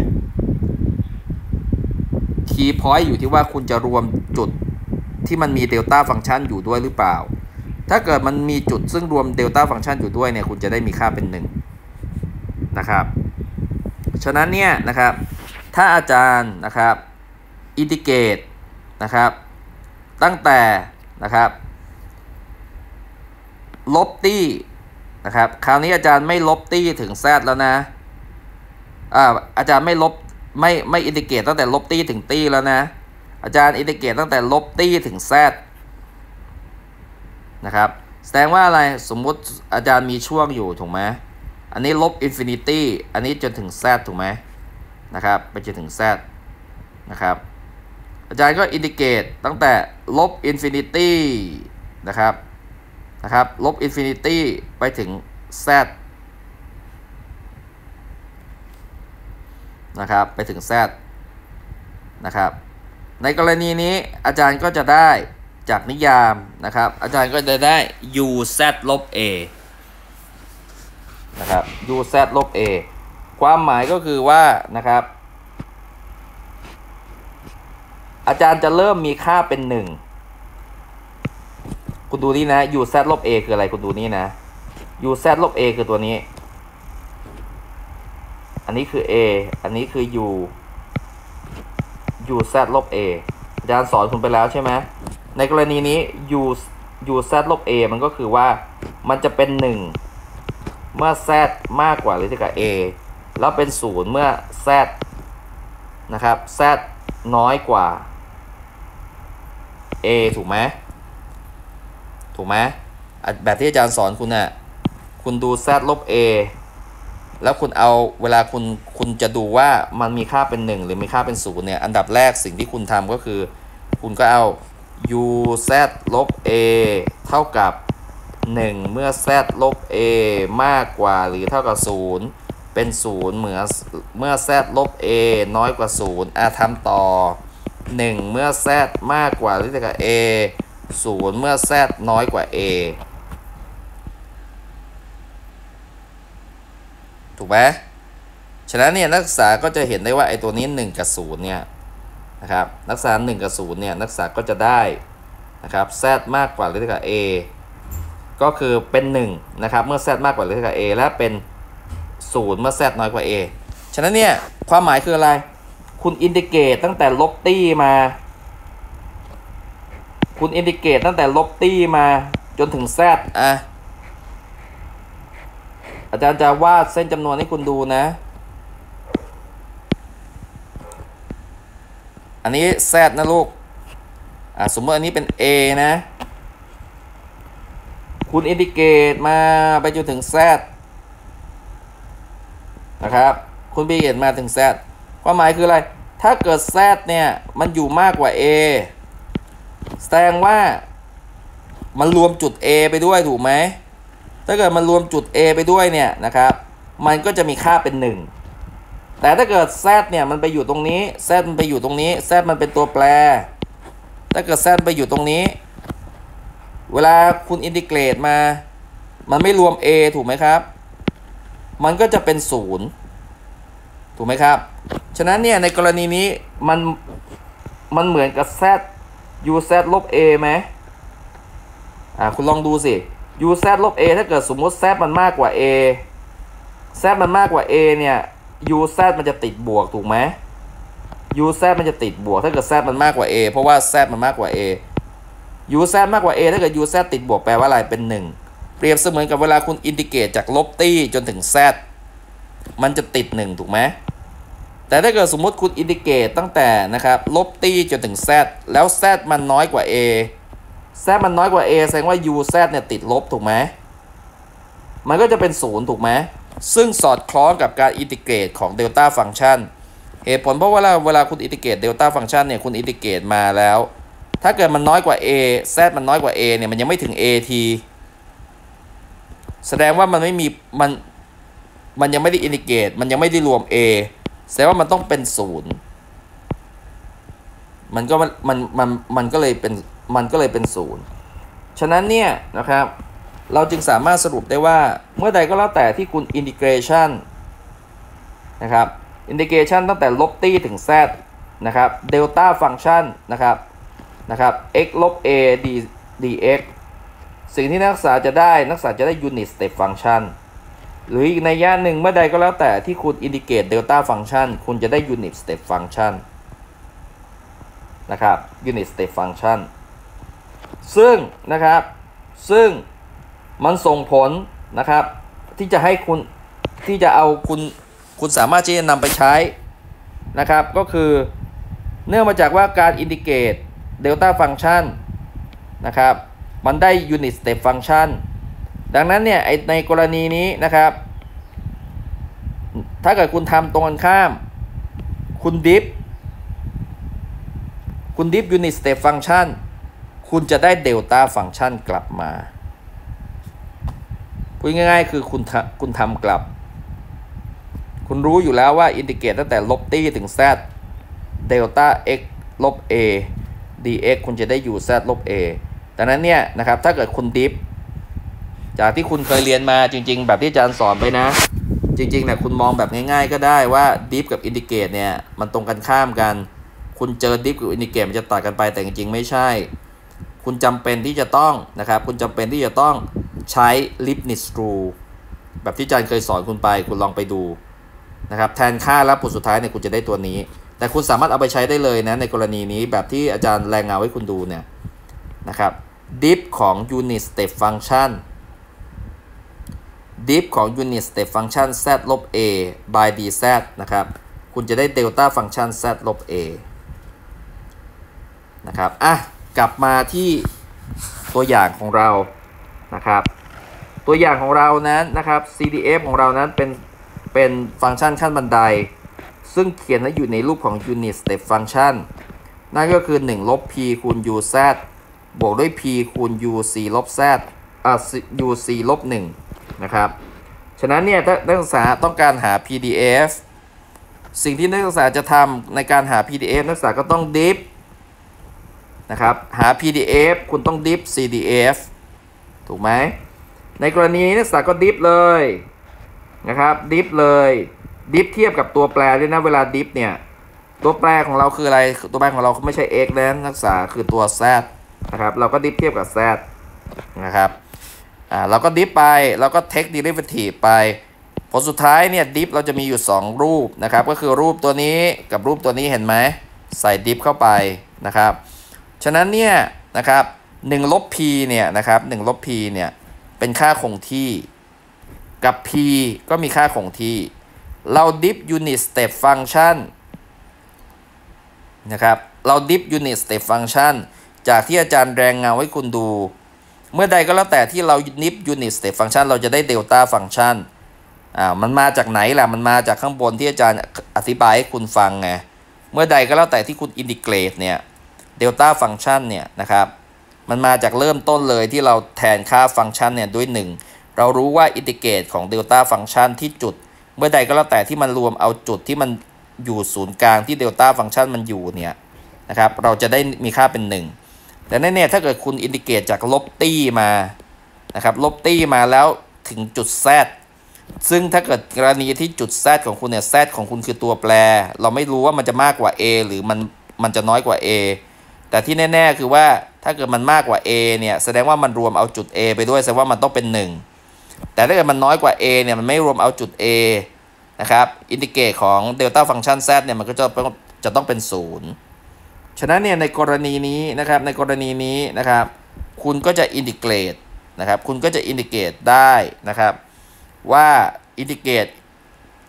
คีย์พอยต์อยู่ที่ว่าคุณจะรวมจุดที่มันมีเดลต้าฟังก์ชันอยู่ด้วยหรือเปล่าถ้าเกิดมันมีจุดซึ่งรวมเดลต้าฟังก์ชันอยู่ด้วยเนี่ยคุณจะได้มีค่าเป็นหนึ่งนะครับฉะนั้นเนี่ยนะครับถ้าอาจารย์นะครับอินทิเกรตนะครับตั้งแต่นะครับลบตี้นะครับคราวนี้อาจารย์ไม่ลบตี้ถึง z แล้วนะอ่าอาจารย์ไม่ลบไม่ไม่อินทิเกรตตั้งแต่ลบตี้ถึงตี้แล้วนะอาจารย์อินทิเกรตตั้งแต่ลบตี้ถึง z นะครับแสดงว่าอะไรสมมุติอาจารย์มีช่วงอยู่ถูกไหมอันนี้ลบอินฟินิตี้อันนี้จนถึง z ถูกไหมนะครับไปจนถึง z นะครับอาจารย์ก็อินทิเกรตตั้งแต่ลบอินฟินิตี้นะครับนะครับลบอินฟินิตี้ไปถึง z นะครับไปถึง z นะครับในกรณีนี้อาจารย์ก็จะได้จากนิยามนะครับอาจารย์ก็จะได้ uz ลบ a นะครับ uz ลบ a ความหมายก็คือว่านะครับอาจารย์จะเริ่มมีค่าเป็นหนึ่งคุณดูนี่นะ uz ลบ a คืออะไรคุณดูนี่นะ uz ลบ a คือตัวนี้อันนี้คือ a อันนี้คือ u uz ลบ a อาจารย์สอนคุณไปแล้วใช่ไหมในกรณีนี้ u uz ลบ a มันก็คือว่ามันจะเป็นหนึ่งเมื่อ z มากกว่าหรือเท่ากับ a แล้วเป็นศูนย์เมื่อ z นะครับ z น้อยกว่า a ถูกไหมถูกไหมแบบที่อาจารย์สอนคุณน่ะคุณดู z ลบ a แล้วคุณเอาเวลาคุณคุณจะดูว่ามันมีค่าเป็นหนึ่งหรือมีค่าเป็นศูนย์เนี่ยอันดับแรกสิ่งที่คุณทำก็คือคุณก็เอา uz ลบ a เท่ากับหนึ่งเมื่อ z ลบ a มากกว่าหรือเท่ากับศูนย์เป็นศูนย์เมื่อเมื่อ z ลบ a น้อยกว่าศูนย์อ่ะทำต่อหนึ่งเมื่อ z มากกว่าหรือเท่ากับ a ศูนย์เมื่อ z น้อยกว่า a ถูกไหมฉะนั้นเนี่ยนักศึกษาก็จะเห็นได้ว่าไอ้ตัวนี้หนึ่งกับศูนย์เนี่ยนะครับนักศึกษาหนึ่งกับศูนย์เนี่ยนักศึกษาก็จะได้นะครับ z มากกว่าหรือเท่ากับ a ก็คือเป็นหนึ่งนะครับเมื่อ z มากกว่าหรือเท่ากับ a และเป็นศูนย์เมื่อ z น้อยกว่า a ฉะนั้นเนี่ยความหมายคืออะไรคุณอินทิเกรตตั้งแต่ลบตี้มาคุณอินทิเกรตตั้งแต่ลบตี้มาจนถึง z อ่ะอาจารย์จะวาดเส้นจำนวนให้คุณดูนะอันนี้ z นะลูกอ่ะสมมติอันนี้เป็น a นะคุณอินทิเกรตมาไปจนถึง z นะครับคุณอินทิเกรตมาถึง z ความหมายคืออะไรถ้าเกิด z เนี่ยมันอยู่มากกว่า a แสดงว่ามันรวมจุด a ไปด้วยถูกไหมถ้าเกิดมันรวมจุด a ไปด้วยเนี่ยนะครับมันก็จะมีค่าเป็นหนึ่งแต่ถ้าเกิด z เนี่ยมันไปอยู่ตรงนี้ z มันไปอยู่ตรงนี้ z มันเป็นตัวแปรถ้าเกิด z ไปอยู่ตรงนี้เวลาคุณอินทิเกรตมามันไม่รวม a ถูกไหมครับมันก็จะเป็นศูนย์ถูกไหมครับฉะนั้นเนี่ยในกรณีนี้มันมันเหมือนกับ z uz ลบ a ไหมอ่าคุณลองดูสิ uz ลบ a ถ้าเกิดสมมติ z มันมากกว่า a z มันมากกว่า a เนี่ย uz มันจะติดบวกถูกไหม uz มันจะติดบวกถ้าเกิด z มันมากกว่า a เพราะว่า z มันมากกว่า a uz มากกว่า a ถ้าเกิด uz ติดบวกแปลว่าอะไรเป็นหนึ่งเปรียบเสมือนกับเวลาคุณอินทิเกรตจากลบตี้จนถึง z มันจะติดหนึ่งถูกไหมแต่ถ้าเกิดสมมติคุณอินดิเกตตั้งแต่นะครับลบตี้จนถึง z แล้ว z มันน้อยกว่า a z มันน้อยกว่า a แสดงว่า u z เนี่ยติดลบถูกไหมมันก็จะเป็นศูนย์ถูกไหมซึ่งสอดคล้องกับการอินทิเกรตของเดลต้าฟังก์ชันเหตุผลเพราะว่าเวลาคุณอินทิเกรตเดลต้าฟังก์ชันเนี่ยคุณอินทิเกรตมาแล้วถ้าเกิดมันน้อยกว่า a z มันน้อยกว่า a เนี่ยมันยังไม่ถึง a ทีแสดงว่ามันไม่มีมันมันยังไม่ได้อินทิเกรตมันยังไม่ได้รวม a แสดงว่ามันต้องเป็นศูนย์มันก็มันมันมันมันก็เลยเป็นมันก็เลยเป็นศูนย์ฉะนั้นเนี่ยนะครับเราจึงสามารถสรุปได้ว่าเมื่อใดก็แล้วแต่ที่คุณอินทิเกรชันนะครับอินทิเกรชันตั้งแต่ลบตี้ถึง z นะครับเดลต้าฟังก์ชันนะครับนะครับ x ลบ a d dx สิ่งที่นักศึกษาจะได้นักศึกษาจะได้ unit step function หรืออีกในย่านหนึ่งเมื่อใดก็แล้วแต่ที่คุณอินทิเกรตเดลต้าฟังก์ชันคุณจะได้ unit step function นะครับ unit step function ซึ่งนะครับซึ่งมันส่งผลนะครับที่จะให้คุณที่จะเอาคุณคุณสามารถที่จะนำไปใช้นะครับก็คือเนื่องมาจากว่าการอินทิเกรตเดลต้าฟังก์ชันนะครับมันได้ unit step function ดังนั้นเนี่ยในกรณีนี้นะครับถ้าเกิดคุณทำตรงกันข้ามคุณดิฟคุณดิฟ unit step function คุณจะได้เดลต้าฟังก์ชันกลับมาพูดง่ายๆคือคุณคุณทำกลับคุณรู้อยู่แล้วว่าอินทิเกรตตั้งแต่ลบตี้ถึง z เดลต้า x ลบ a dx คุณจะได้อยู่ z ลบ a ดังนั้นเนี่ยนะครับถ้าเกิดคุณดิฟจากที่คุณเคยเรียนมาจริงๆแบบที่อาจารย์สอนไปนะจริงๆเนี่ยคุณมองแบบง่ายๆก็ได้ว่าดิฟกับอินทิเกรตเนี่ยมันตรงกันข้ามกันคุณเจอดิฟกับอินทิเกรตมันจะตัดกันไปแต่จริงๆไม่ใช่คุณจำเป็นที่จะต้องนะครับคุณจำเป็นที่จะต้องใช้ Leibniz rule แบบที่อาจารย์เคยสอนคุณไปคุณลองไปดูนะครับแทนค่าแล้วผลสุดท้ายเนี่ยคุณจะได้ตัวนี้แต่คุณสามารถเอาไปใช้ได้เลยนะในกรณีนี้แบบที่อาจารย์แรงเงาให้คุณดูเนี่ยนะครับ diff ของ unit step function diff ของ unit step function z ลบ a by dz นะครับคุณจะได้ delta function z ลบ a นะครับอ่ะกลับมาที่ตัวอย่างของเรานะครับตัวอย่างของเรานั้นนะครับ ซี ดี เอฟ ของเรานั้นเป็นเป็นฟังก์ชันขั้นบันไดซึ่งเขียนไว้อยู่ในรูปของ unit step function นั่นก็คือหนึ่งลบ p คูณ uz บวกด้วย p คูณ uc ลบ z อ่า uc ลบหนึ่งนะครับฉะนั้นเนี่ยถ้านักศึกษาต้องการหา พี ดี เอฟ สิ่งที่นักศึกษาจะทำในการหา พี ดี เอฟ นักศึกษาก็ต้อง diff นะครับหา พี ดี เอฟ คุณต้อง diff ซี ดี เอฟ ถูกไหมในกรณีนี้นักศึกษาก็ diff เลยนะครับ diff เลย diff เทียบกับตัวแปรด้วยนะเวลา diff เนี่ยตัวแปรของเราคืออะไรตัวแปรของเราไม่ใช่ x แล้วนักศึกษาคือตัว z นะครับเราก็ diff เทียบกับ z นะครับอ่าเราก็ diff ไปเราก็ take derivative ไปผลสุดท้ายเนี่ย diff เราจะมีอยู่สองรูปนะครับก็คือรูปตัวนี้กับรูปตัวนี้เห็นไหมใส่ diff เข้าไปนะครับฉะนั้นเนี่ยนะครับหนึ่งลบ p เนี่ยนะครับหนึ่งลบ p เนี่ยเป็นค่าคงที่กับ p ก็มีค่าคงที่เรา diff unit step function นะครับเรา diff unit step function จากที่อาจารย์แรงเงาให้คุณดูเมื่อใดก็แล้วแต่ที่เรา diff unit step function เราจะได้ delta function อ่ามันมาจากไหนล่ะมันมาจากข้างบนที่อาจารย์อธิบายให้คุณฟังไงเมื่อใดก็แล้วแต่ที่คุณ integrate เนี่ย delta function เนี่ยนะครับมันมาจากเริ่มต้นเลยที่เราแทนค่าฟังก์ชันเนี่ยด้วยหนึ่งเรารู้ว่า integrate ของ delta function ที่จุดเมื่อใดก็แล้วแต่ที่มันรวมเอาจุดที่มันอยู่ศูนย์กลางที่ delta function มันอยู่เนี่ยนะครับเราจะได้มีค่าเป็นหนึ่งแต่แน่ๆถ้าเกิดคุณ integrate จากลบตี้มานะครับลบตี้มาแล้วถึงจุด z ซึ่งถ้าเกิดกรณีที่จุด z ของคุณเนี่ย z ของคุณคือตัวแปรเราไม่รู้ว่ามันจะมากกว่า a หรือมันมันจะน้อยกว่า a แต่ที่แน่ๆคือว่าถ้าเกิดมันมากกว่า a เนี่ยแสดงว่ามันรวมเอาจุด a ไปด้วยแสดงว่ามันต้องเป็นหนึ่งแต่ถ้าเกิดมันน้อยกว่า a เนี่ยมันไม่รวมเอาจุด a นะครับอินทิเกรตของ delta function z เนี่ยมันก็จะจะต้องเป็นศูนย์ฉะนั้นเนี่ยในกรณีนี้นะครับในกรณีนี้นะครับคุณก็จะอินทิเกรตนะครับคุณก็จะอินทิเกรตได้นะครับว่าอินทิเกรต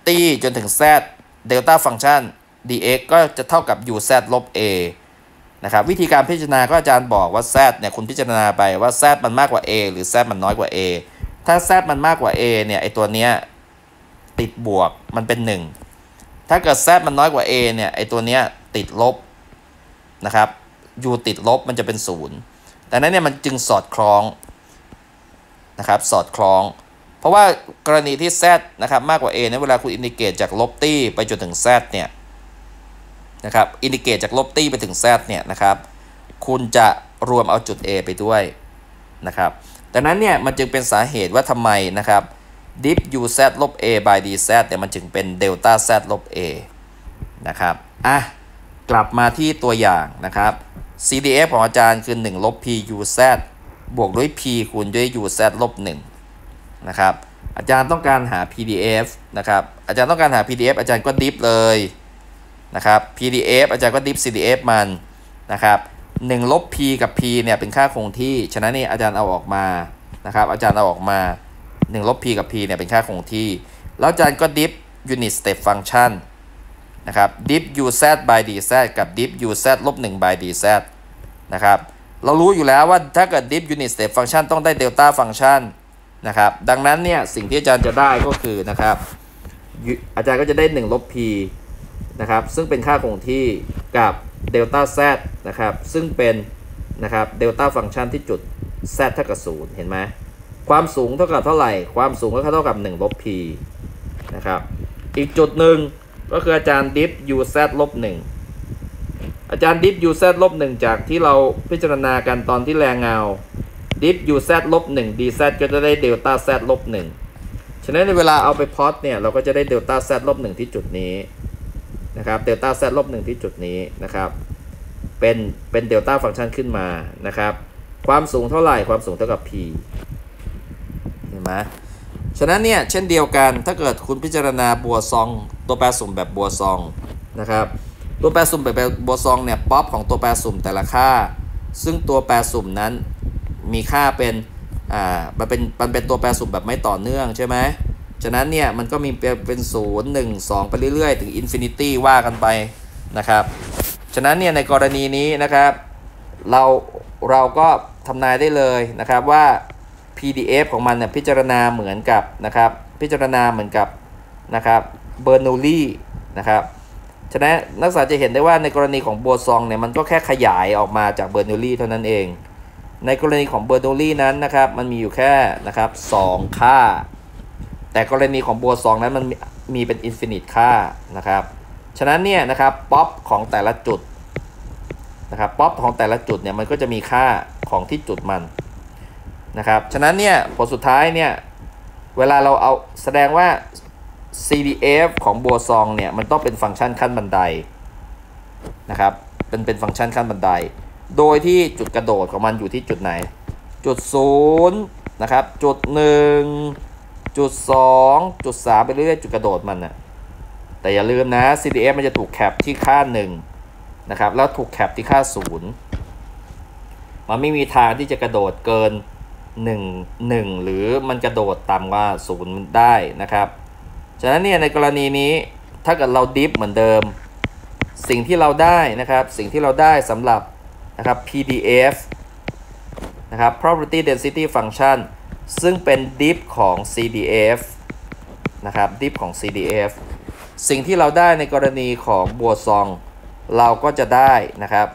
ตี้จนถึง z เดลต้าฟังก์ชัน dx ก็จะเท่ากับ uz ลบ a นะครับวิธีการพิจารณาก็อาจารย์บอกว่า z เนี่ยคุณพิจารณาไปว่า z มันมากกว่า a หรือ z มันน้อยกว่า a ถ้า z มันมากกว่า a เนี่ยไอตัวเนี้ยติดบวกมันเป็นหนึ่งถ้าเกิด z มันน้อยกว่า a เนี่ยไอตัวเนี้ยติดลบนะครับ u ติดลบมันจะเป็นศูนย์แต่นั้นเนี่ยมันจึงสอดคล้องนะครับสอดคล้องเพราะว่ากรณีที่ z นะครับมากกว่า a เนี่ยเวลาคุณอินดิเกตจากลบตี้ไปจนถึง z เนี่ยนะครับอินดิเกตจากลบตี้ไปถึง z เนี่ยนะครับคุณจะรวมเอาจุด a ไปด้วยนะครับดังนั้นเนี่ยมันจึงเป็นสาเหตุว่าทำไมนะครับ diff uz ลบ a by dz เนี่ยมันจึงเป็นเดลต้า z ลบ a นะครับอ่ะกลับมาที่ตัวอย่างนะครับ ซี ดี เอฟ ของอาจารย์คือหนึ่งลบ p uz บวกด้วย p คูณด้วย uz ลบหนึ่งนะครับอาจารย์ต้องการหา พี ดี เอฟ นะครับอาจารย์ต้องการหา พี ดี เอฟ อาจารย์ก็ดิฟเลยนะครับ พี ดี เอฟ อาจารย์ก็ดิฟ ซี ดี เอฟ มันนะครับหนึ่งลบ p กับ p เนี่ยเป็นค่าคงที่ฉะนั้นนี่อาจารย์เอาออกมานะครับอาจารย์เอาออกมาหนึ่งลบ p กับ p เนี่ยเป็นค่าคงที่แล้วอาจารย์ก็ดิฟ unit step function นะครับ diff uz by dz กับ diff uz ลบหนึ่ง by dz นะครับเรารู้อยู่แล้วว่าถ้าเกิด diff unit step function ต้องได้ delta function นะครับดังนั้นเนี่ยสิ่งที่อาจารย์จะได้ก็คือนะครับอาจารย์ก็จะได้หนึ่งลบ p นะครับซึ่งเป็นค่าคงที่กับ delta z นะครับซึ่งเป็นนะครับ delta function ที่จุด z เท่ากับศูนย์เห็นไหมความสูงเท่ากับเท่าไหร่ความสูงก็เท่ากับหนึ่งลบ p นะครับอีกจุดหนึ่งก็คืออาจารย์ diff uz ลบหนึ่งอาจารย์ diff uz ลบหนึ่งจากที่เราพิจารณากันตอนที่แรงเงา diff uz ลบหนึ่ง dz ก็จะได้ delta z ลบหนึ่งฉะนั้นในเวลาเอาไปพลอตเนี่ยเราก็จะได้ delta z ลบหนึ่งที่จุดนี้นะครับ delta z ลบหนึ่งที่จุดนี้นะครับเป็นเป็น delta ฟังก์ชันขึ้นมานะครับความสูงเท่าไหร่ความสูงเท่ากับ p เห็นไหมฉะนั้นเนี่ยเช่นเดียวกันถ้าเกิดคุณพิจารณาบัวซองตัวแปรสุ่มแบบบัวซองนะครับตัวแปรสุ่มแบบบัวซองเนี่ยป๊อปของตัวแปรสุ่มแต่ละค่าซึ่งตัวแปรสุ่มนั้นมีค่าเป็นอ่ามันเป็นมันเป็นตัวแปรสุ่มแบบไม่ต่อเนื่องใช่ไหมฉะนั้นเนี่ยมันก็มีเป็นศูนย์หนึ่งสองไปเรื่อยๆถึงอินฟินิตี้ว่ากันไปนะครับฉะนั้นเนี่ยในกรณีนี้นะครับเราเราก็ทำนายได้เลยนะครับว่า พี ดี เอฟ ของมันเนี่ยพิจารณาเหมือนกับนะครับพิจารณาเหมือนกับนะครับเบอร์นูลี่นะครับฉะนั้นนักศึกษาจะเห็นได้ว่าในกรณีของบัวซองเนี่ยมันก็แค่ขยายออกมาจากเบอร์นูลี่เท่านั้นเองในกรณีของเบอร์นูลี่นั้นนะครับมันมีอยู่แค่นะครับสองค่าแต่กรณีของบัวซองนั้นมันมีเป็นอินฟินิตค่านะครับฉะนั้นเนี่ยนะครับป๊อปของแต่ละจุดนะครับป๊อปของแต่ละจุดเนี่ยมันก็จะมีค่าของที่จุดมันนะครับฉะนั้นเนี่ยผลสุดท้ายเนี่ยเวลาเราเอาแสดงว่า ซี ดี เอฟ ของบัวซองเนี่ยมันต้องเป็นฟังก์ชันขั้นบันไดนะครับเป็นเป็นฟังก์ชันขั้นบันไดโดยที่จุดกระโดดของมันอยู่ที่จุดไหนจุดศูนย์นะครับจุดหนึ่งจุดสองจุดสามไปเรื่อยๆจุดกระโดดมันนะแต่อย่าลืมนะ ซี ดี เอฟ มันจะถูกแคปที่ค่าหนึ่งนะครับแล้วถูกแคปที่ค่าศูนย์มันไม่มีทางที่จะกระโดดเกินหนึ่ง หนึ่งหรือมันกระโดดต่ำกว่าศูนย์ได้นะครับฉะนั้นเนี่ยในกรณีนี้ถ้าเกิดเราดิฟเหมือนเดิมสิ่งที่เราได้นะครับสิ่งที่เราได้สำหรับนะครับ พี ดี เอฟ นะครับ property density function ซึ่งเป็น diff ของ ซี ดี เอฟ นะครับ diff ของ ซี ดี เอฟ สิ่งที่เราได้ในกรณีของบัวซองเราก็จะได้นะครับ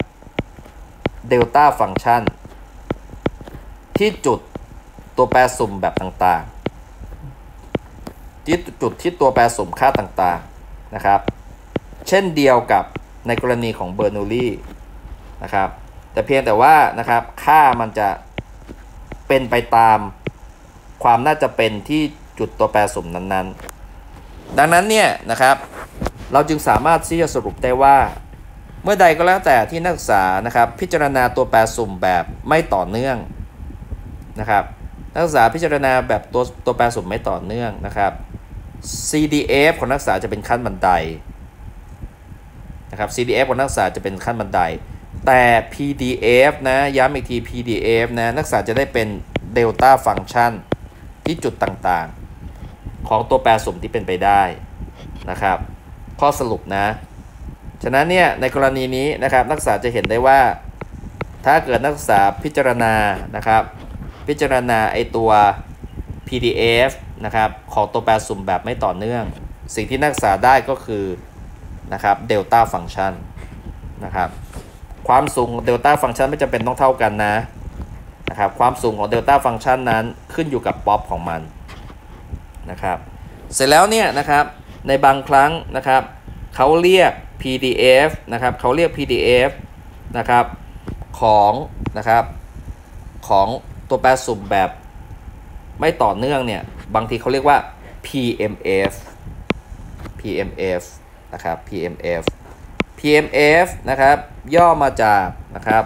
delta function ที่จุดตัวแปรสุ่มแบบต่างๆที่จุดที่ตัวแปรสุ่มค่าต่างๆนะครับเช่นเดียวกับในกรณีของเบอร์นูลี่นะครับแต่เพียงแต่ว่านะครับค่ามันจะเป็นไปตามความน่าจะเป็นที่จุดตัวแปรสุ่มนั้นๆดังนั้นเนี่ยนะครับเราจึงสามารถที่จะสรุปได้ว่าเมื่อใดก็แล้วแต่ที่นักศึกษานะครับพิจารณาตัวแปรสุ่มแบบไม่ต่อเนื่องนะครับนักศึกษาพิจารณาแบบตัวตัวแปรสุ่มไม่ต่อเนื่องนะครับ ซี ดี เอฟ ของนักศึกษาจะเป็นขั้นบันไดนะครับ ซี ดี เอฟ ของนักศึกษาจะเป็นขั้นบันไดแต่ พี ดี เอฟ นะย้ำอีกที พี ดี เอฟ นะนักศึกษาจะได้เป็น delta function ที่จุดต่างๆของตัวแปรสุ่มที่เป็นไปได้นะครับข้อสรุปนะฉะนั้นเนี่ยในกรณีนี้นะครับนักศึกษาจะเห็นได้ว่าถ้าเกิดนักศึกษาพิจารณานะครับพิจารณาไอตัว พี ดี เอฟ นะครับของตัวแปรสุ่มแบบไม่ต่อเนื่องสิ่งที่นักศึกษาได้ก็คือนะครับเดลต้าฟังก์ชันนะครับความสูงของเดลต้าฟังก์ชันไม่จำเป็นต้องเท่ากันนะนะครับความสูงของเดลต้าฟังก์ชันนั้นขึ้นอยู่กับป๊อปของมันนะครับเสร็จแล้วเนี่ยนะครับในบางครั้งนะครับเขาเรียก พี ดี เอฟ นะครับเขาเรียก พี ดี เอฟ นะครับของนะครับของตัวแปรสุ่มแบบไม่ต่อเนื่องเนี่ยบางทีเขาเรียกว่า พี เอ็ม เอฟ พี เอ็ม เอฟ นะครับ พี เอ็ม เอฟ พี เอ็ม เอฟ นะครับย่อมาจากนะครับ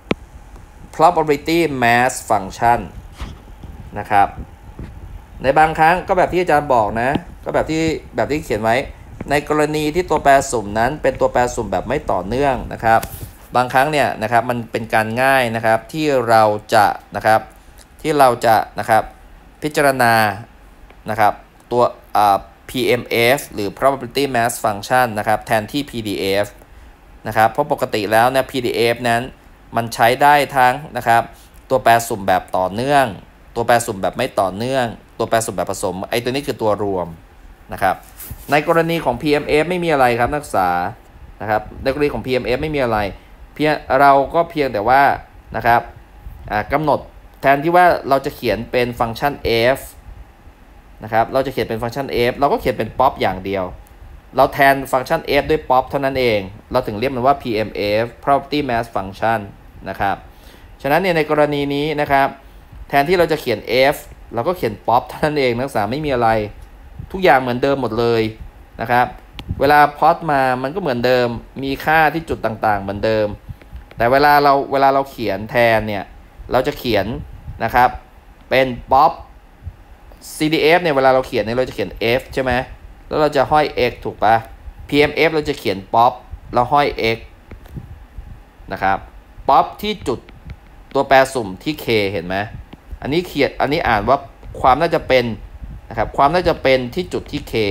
probability mass function นะครับในบางครั้งก็แบบที่อาจารย์บอกนะก็แบบที่แบบที่เขียนไว้ในกรณีที่ตัวแปรสุ่มนั้นเป็นตัวแปรสุ่มแบบไม่ต่อเนื่องนะครับบางครั้งเนี่ยนะครับมันเป็นการง่ายนะครับที่เราจะนะครับที่เราจะนะครับพิจารณานะครับตัวอ่า พี เอ็ม เอฟ หรือ probability mass function นะครับแทนที่ พี ดี เอฟ นะครับเพราะปกติแล้วเนี่ย พี ดี เอฟ นั้นมันใช้ได้ทั้งนะครับตัวแปรสุ่มแบบต่อเนื่องตัวแปรสุ่มแบบไม่ต่อเนื่องตัวแปรสุ่มแบบผสมไอ้ตัวนี้คือตัวรวมนะครับในกรณีของ พี เอ็ม เอฟ ไม่มีอะไรครับนักศึกษานะครับในกรณีของ พี เอ็ม เอฟ ไม่มีอะไรเพียงเราก็เพียงแต่ว่านะครับกำหนดแทนที่ว่าเราจะเขียนเป็นฟังก์ชัน f นะครับเราจะเขียนเป็นฟังก์ชัน f เราก็เขียนเป็น pop อย่างเดียวเราแทนฟังก์ชัน f ด้วย pop เท่านั้นเองเราถึงเรียกมันว่า พี เอ็ม เอฟ probability mass function นะครับฉะนั้นเนี่ยในกรณีนี้นะครับแทนที่เราจะเขียน f เราก็เขียน pop เท่านั้นเองนักศึกษาไม่มีอะไรทุกอย่างเหมือนเดิมหมดเลยนะครับเวลาพอตมามันก็เหมือนเดิมมีค่าที่จุดต่างๆเหมือนเดิมแต่เวลาเราเวลาเราเขียนแทนเนี่ยเราจะเขียนนะครับเป็น pop ซี ดี เอฟ เนี่ยเวลาเราเขียนเนี่ยเราจะเขียน f ใช่ไหมแล้วเราจะห้อย x ถูกปะ พี เอ็ม เอฟ เราจะเขียน pop แล้วห้อย x นะครับ pop ที่จุดตัวแปรสุ่มที่ k เห็นไหมอันนี้เขียนอันนี้อ่านว่าความน่าจะเป็นนะครับความน่าจะเป็นที่จุดที่ k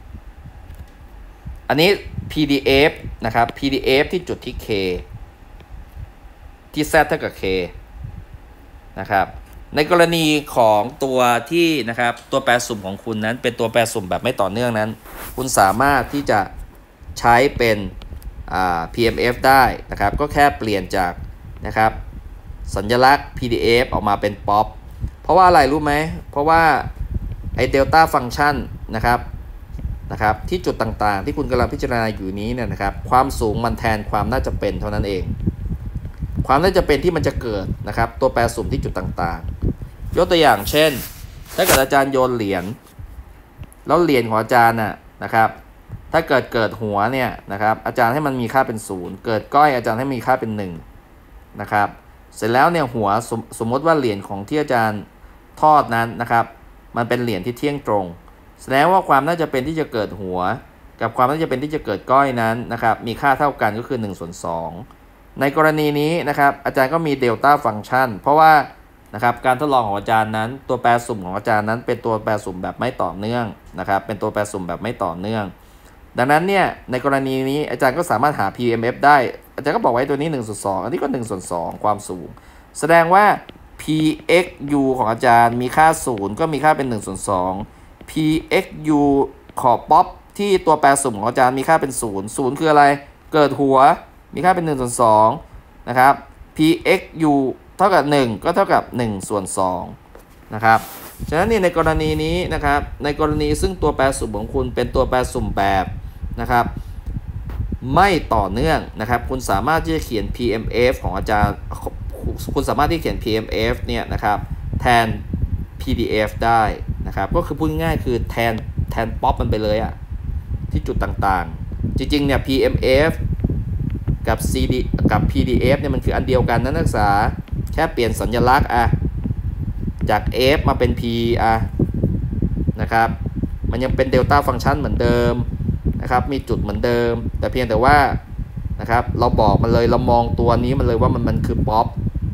อันนี้ พี ดี เอฟ นะครับ พี ดี เอฟ ที่จุดที่ k ที่ z เท่ากับ k นะครับในกรณีของตัวที่นะครับตัวแปรสุ่มของคุณนั้นเป็นตัวแปรสุ่มแบบไม่ต่อเนื่องนั้นคุณสามารถที่จะใช้เป็นอ่า พี เอ็ม เอฟ ได้นะครับก็แค่เปลี่ยนจากนะครับสัญลักษณ์ พี ดี เอฟ ออกมาเป็น pop เพราะว่าอะไรรู้ไหมเพราะว่าไอเดลต้าฟังก์ชันนะครับนะครับที่จุดต่างๆที่คุณกำลังพิจารณาอยู่นี้เนี่ยนะครับความสูงมันแทนความน่าจะเป็นเท่านั้นเองความน่าจะเป็นที่มันจะเกิดนะครับตัวแปรสุ่มที่จุดต่างๆยกตัวอย่างเช่นถ้าเกิดอาจารย์โยนเหรียญแล้วเหรียญของอาจารย์น่ะนะครับถ้าเกิดเกิดหัวเนี่ยนะครับอาจารย์ให้มันมีค่าเป็นศูนย์เกิดก้อยอาจารย์ให้มีค่าเป็นหนึ่งนะครับเสร็จแล้วเนี่ยหัวสมสมมติว่าเหรียญของที่อาจารย์ทอดนั้นนะครับมันเป็นเหรียญที่เที่ยงตรงแสดงว่าความน่าจะเป็นที่จะเกิดหัวกับความน่าจะเป็นที่จะเกิดก้อยนั้นนะครับมีค่าเท่ากันก็คือหนึ่งส่วนสองในกรณีนี้นะครับอาจารย์ก็มีเดลต้าฟังก์ชันเพราะว่านะครับการทดลองของอาจารย์นั้นตัวแปรสุ่มของอาจารย์นั้นเป็นตัวแปรสุ่มแบบไม่ต่อเนื่องนะครับเป็นตัวแปรสุ่มแบบไม่ต่อเนื่องดังนั้นเนี่ยในกรณีนี้อาจารย์ก็สามารถหา พี เอ็ม เอฟ ได้อาจารย์ก็บอกไว้ตัวนี้หนึ่งส่วนสองอันนี้ก็หนึ่งส่วนสองความสูงแสดงว่า พี เอ็กซ์ ยู ของอาจารย์มีค่าศูนย์ก็มีค่าเป็นหนึ่งส่วนสอง พี เอ็กซ์ ยู ขอป๊อปที่ตัวแปรสุ่มของอาจารย์มีค่าเป็นศูนย์ ศูนย์คืออะไรเกิดหัวมีค่าเป็นหนึ่งส่วนสองนะครับ พี เอ็กซ์ ยู เท่ากับหนึ่งก็เท่ากับหนึ่งส่วนสองนะครับฉะนั้นนี่ในกรณีนี้นะครับในกรณีซึ่งตัวแปรสุ่มของคุณเป็นตัวแปรสุ่มแบบนะครับไม่ต่อเนื่องนะครับคุณสามารถที่จะเขียน พี เอ็ม เอฟ ของอาจารย์คุณสามารถที่เขียน พี เอ็ม เอฟ เนี่ยนะครับแทน พี ดี เอฟ ได้นะครับก็คือพูดง่ายๆคือแทนแทนป๊อปมันไปเลยอะที่จุดต่างๆจริงๆเนี่ย พี เอ็ม เอฟ กับ ซี ดี กับ พี ดี เอฟ เนี่ยมันคืออันเดียวกันนะนักศึกษาแค่เปลี่ยนสัญลักษณ์อะจาก F มาเป็น P อะนะครับมันยังเป็นเดลต้าฟังก์ชันเหมือนเดิมนะครับมีจุดเหมือนเดิมแต่เพียงแต่ว่านะครับเราบอกมันเลยเรามองตัวนี้มันเลยว่ามันมันคือป๊อป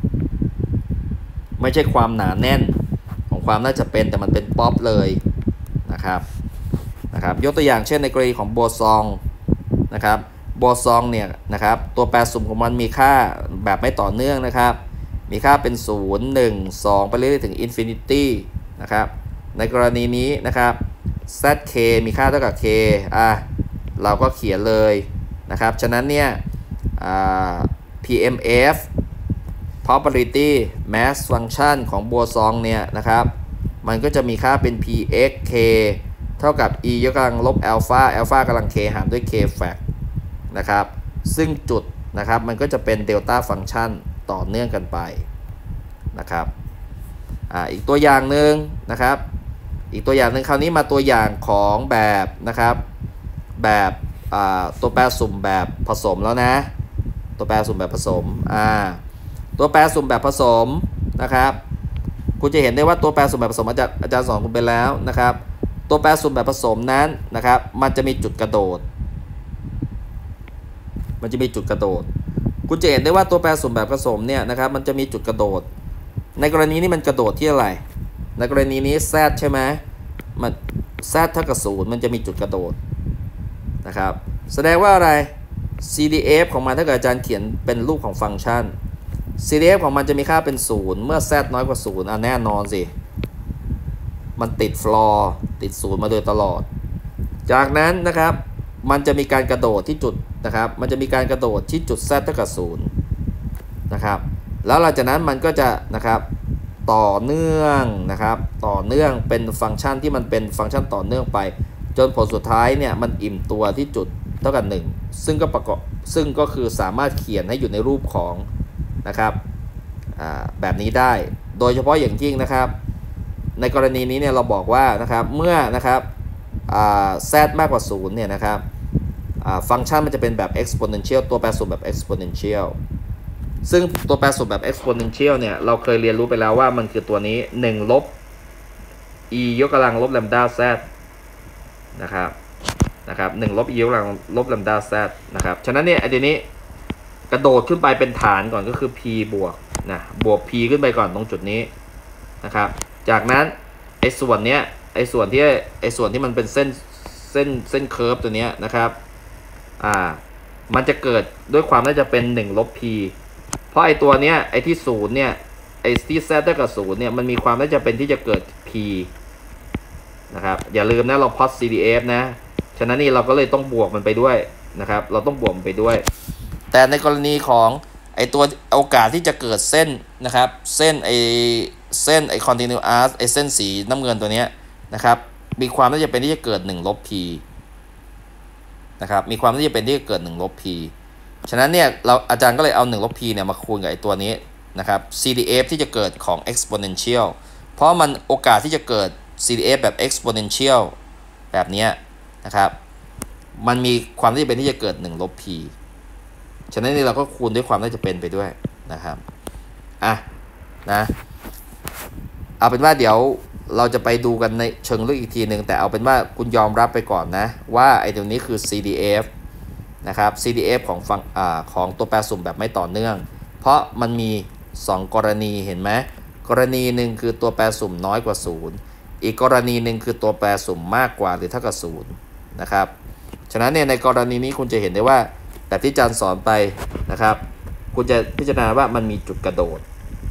ไม่ใช่ความหนาแน่นของความน่าจะเป็นแต่มันเป็นป๊อปเลยนะครับนะครับยกตัวอย่างเช่นในกรณีของโบซองนะครับโบซองเนี่ยนะครับตัวแปรสุ่มของมันมีค่าแบบไม่ต่อเนื่องนะครับมีค่าเป็นศูนย์ หนึ่ง สองไปเรื่อยๆถึงอินฟินิตี้นะครับในกรณีนี้นะครับ zk มีค่าเท่ากับ k อ่ะเราก็เขียนเลยนะครับฉะนั้นเนี่ย พี เอ็ม เอฟ probability mass function ของโบซองเนี่ยนะครับมันก็จะมีค่าเป็น px k เท่ากับ e ยกกำลังลบอัลฟาอัลฟากำลัง k หารด้วย k fact นะครับซึ่งจุดนะครับมันก็จะเป็นเดลต้าฟังก์ชันต่อเนื่องกันไปนะครับอ่าอีกตัวอย่างหนึ่งนะครับอีกตัวอย่างหนึ่งคราวนี้มาตัวอย่างของแบบนะครับแบบอ่าตัวแปรสุ่มแบบผสมแล้วนะตัวแปรสุ่มแบบผสมอ่าตัวแปรสุ่มแบบผสมนะครับคุณจะเห็นได้ว่าตัวแปรสุ่มแบบผสมอาจารย์อาจารย์สอนคุณไปแล้วนะครับตัวแปรสุ่มแบบผสมนั้นนะครับมันจะมีจุดกระโดดมันจะมีจุดกระโดดคุณจะเห็นได้ว่าตัวแปรสุ่มแบบผสมเนี่ยนะครับมันจะมีจุดกระโดดในกรณีนี้มันกระโดดที่อะไรในกรณีนี้ z ใช่ไหมมัน z เท่ากับศูนย์มันจะมีจุดกระโดดนะครับแสดงว่าอะไร ซี ดี เอฟ ของมันถ้าเกิดอาจารย์เขียนเป็นรูปของฟังก์ชัน ซี ดี เอฟ ของมันจะมีค่าเป็นศูนย์เมื่อ z น้อยกว่าศูนย์อ่ะแน่นอนสิมันติดฟลอร์ติดศูนย์มาโดยตลอดจากนั้นนะครับมันจะมีการกระโดดที่จุดนะครับมันจะมีการกระโดดที่จุด z เท่ากับศูนย์นะครับแล้วหลังจากนั้นมันก็จะนะครับต่อเนื่องนะครับต่อเนื่องเป็นฟังก์ชันที่มันเป็นฟังก์ชันต่อเนื่องไปจนผลสุดท้ายเนี่ยมันอิ่มตัวที่จุดเท่ากับหนึ่งซึ่งก็ประกอบซึ่งก็คือสามารถเขียนให้อยู่ในรูปของนะครับแบบนี้ได้โดยเฉพาะอย่างยิ่งนะครับในกรณีนี้เนี่ยเราบอกว่านะครับเมื่อนะครับ z มากกว่าศูนย์เนี่ยนะครับฟังก์ชันมันจะเป็นแบบ exponential ตัวแปรสุ่มแบบ exponential ซึ่งตัวแปรสุ่มแบบ exponential เนี่ยเราเคยเรียนรู้ไปแล้วว่ามันคือตัวนี้หนึ่งลบ e ยกกำลังลบ lambda z นะครับนะครับหนึ่งลบ e ยกกำลังลบ lambda z นะครับฉะนั้นเนี่ยไอ้ตัวนี้กระโดดขึ้นไปเป็นฐานก่อนก็คือ p บวกนะบวก p ขึ้นไปก่อนตรงจุดนี้นะครับจากนั้นไอ้ส่วนเนี้ยไอ้ส่วนที่ไอ้ส่วนที่มันเป็นเส้นเส้นเส้นเคิร์ฟตัวเนี้ยนะครับอ่ามันจะเกิดด้วยความน่าจะเป็นหนึ่งลบ p เพราะไอ้ตัวเนี้ยไอ้ที่ศูนย์เนี่ยไอ้ที่ z เท่ากับศูนย์เนี่ยมันมีความน่าจะเป็นที่จะเกิด p นะครับอย่าลืมนะเรา plot ซี ดี เอฟ นะฉะนั้นนี่เราก็เลยต้องบวกมันไปด้วยนะครับเราต้องบวกมันไปด้วยแต่ในกรณีของไอตัวโอกาสที่จะเกิดเส้นนะครับเส้นไอเส้นไอ continuous ไอเส้นสีน้ำเงินตัวเนี้ยนะครับมีความน่าจะเป็นที่จะเกิดหนึ่งลบ p นะครับมีความน่าจะเป็นที่จะเกิดหนึ่งลบ p ฉะนั้นเนี่ยเราอาจารย์ก็เลยเอาหนึ่งลบ p เนี่ยมาคูณกับไอตัวนี้นะครับ ซี ดี เอฟ ที่จะเกิดของ exponential เพราะมันโอกาสที่จะเกิด ซี ดี เอฟ แบบ exponential แบบนี้นะครับมันมีความน่าจะเป็นที่จะเกิดหนึ่งลบ p ฉะนั้นนี่เราก็คูณด้วยความน่าจะเป็นไปด้วยนะครับอ่ะนะเอาเป็นว่าเดี๋ยวเราจะไปดูกันในเชิงลึกอีกทีหนึ่งแต่เอาเป็นว่าคุณยอมรับไปก่อนนะว่าไอ้ตัวนี้คือ ซี ดี เอฟ นะครับ ซี ดี เอฟ ของฝั่งอ่าของตัวแปรสุ่มแบบไม่ต่อเนื่องเพราะมันมีสองกรณีเห็นไหมกรณีหนึ่งคือตัวแปรสุ่มน้อยกว่าศูนย์อีกกรณีหนึ่งคือตัวแปรสุ่มมากกว่าหรือเท่ากับศูนย์นะครับฉะนั้นเนี่ยในกรณีนี้คุณจะเห็นได้ว่าแบบที่อาจารย์สอนไปนะครับคุณจะพิจารณาว่ามันมีจุดกระโดด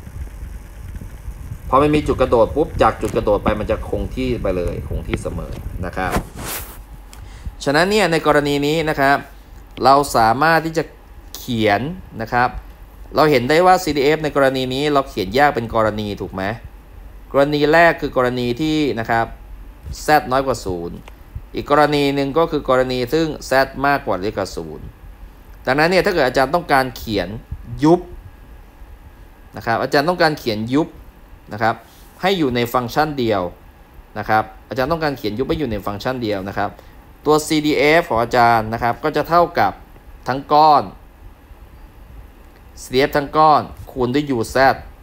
พอมันมีจุดกระโดดปุ๊บจากจุดกระโดดไปมันจะคงที่ไปเลยคงที่เสมอนะครับฉะนั้นเนี่ยในกรณีนี้นะครับเราสามารถที่จะเขียนนะครับเราเห็นได้ว่า ซี ดี เอฟ ในกรณีนี้เราเขียนแยกเป็นกรณีถูกไหมกรณีแรกคือกรณีที่นะครับ z น้อยกว่าศูนย์อีกกรณีหนึ่งก็คือกรณีซึ่ง z มากกว่าหรือเท่ากับศูนย์ดังนั้นเนี่ยถ้าเกิดอาจารย์ต้องการเขียนยุบนะครับอาจารย์ต้องการเขียนยุบนะครับให้อยู่ในฟังก์ชันเดียวนะครับอาจารย์ต้องการเขียนยุบให้อยู่ในฟังก์ชันเดียวนะครับตัว ซี ดี เอฟ ของอาจารย์นะครับก็จะเท่ากับทั้งก้อน ซี ดี เอฟ ทั้งก้อนคูณด้วย uz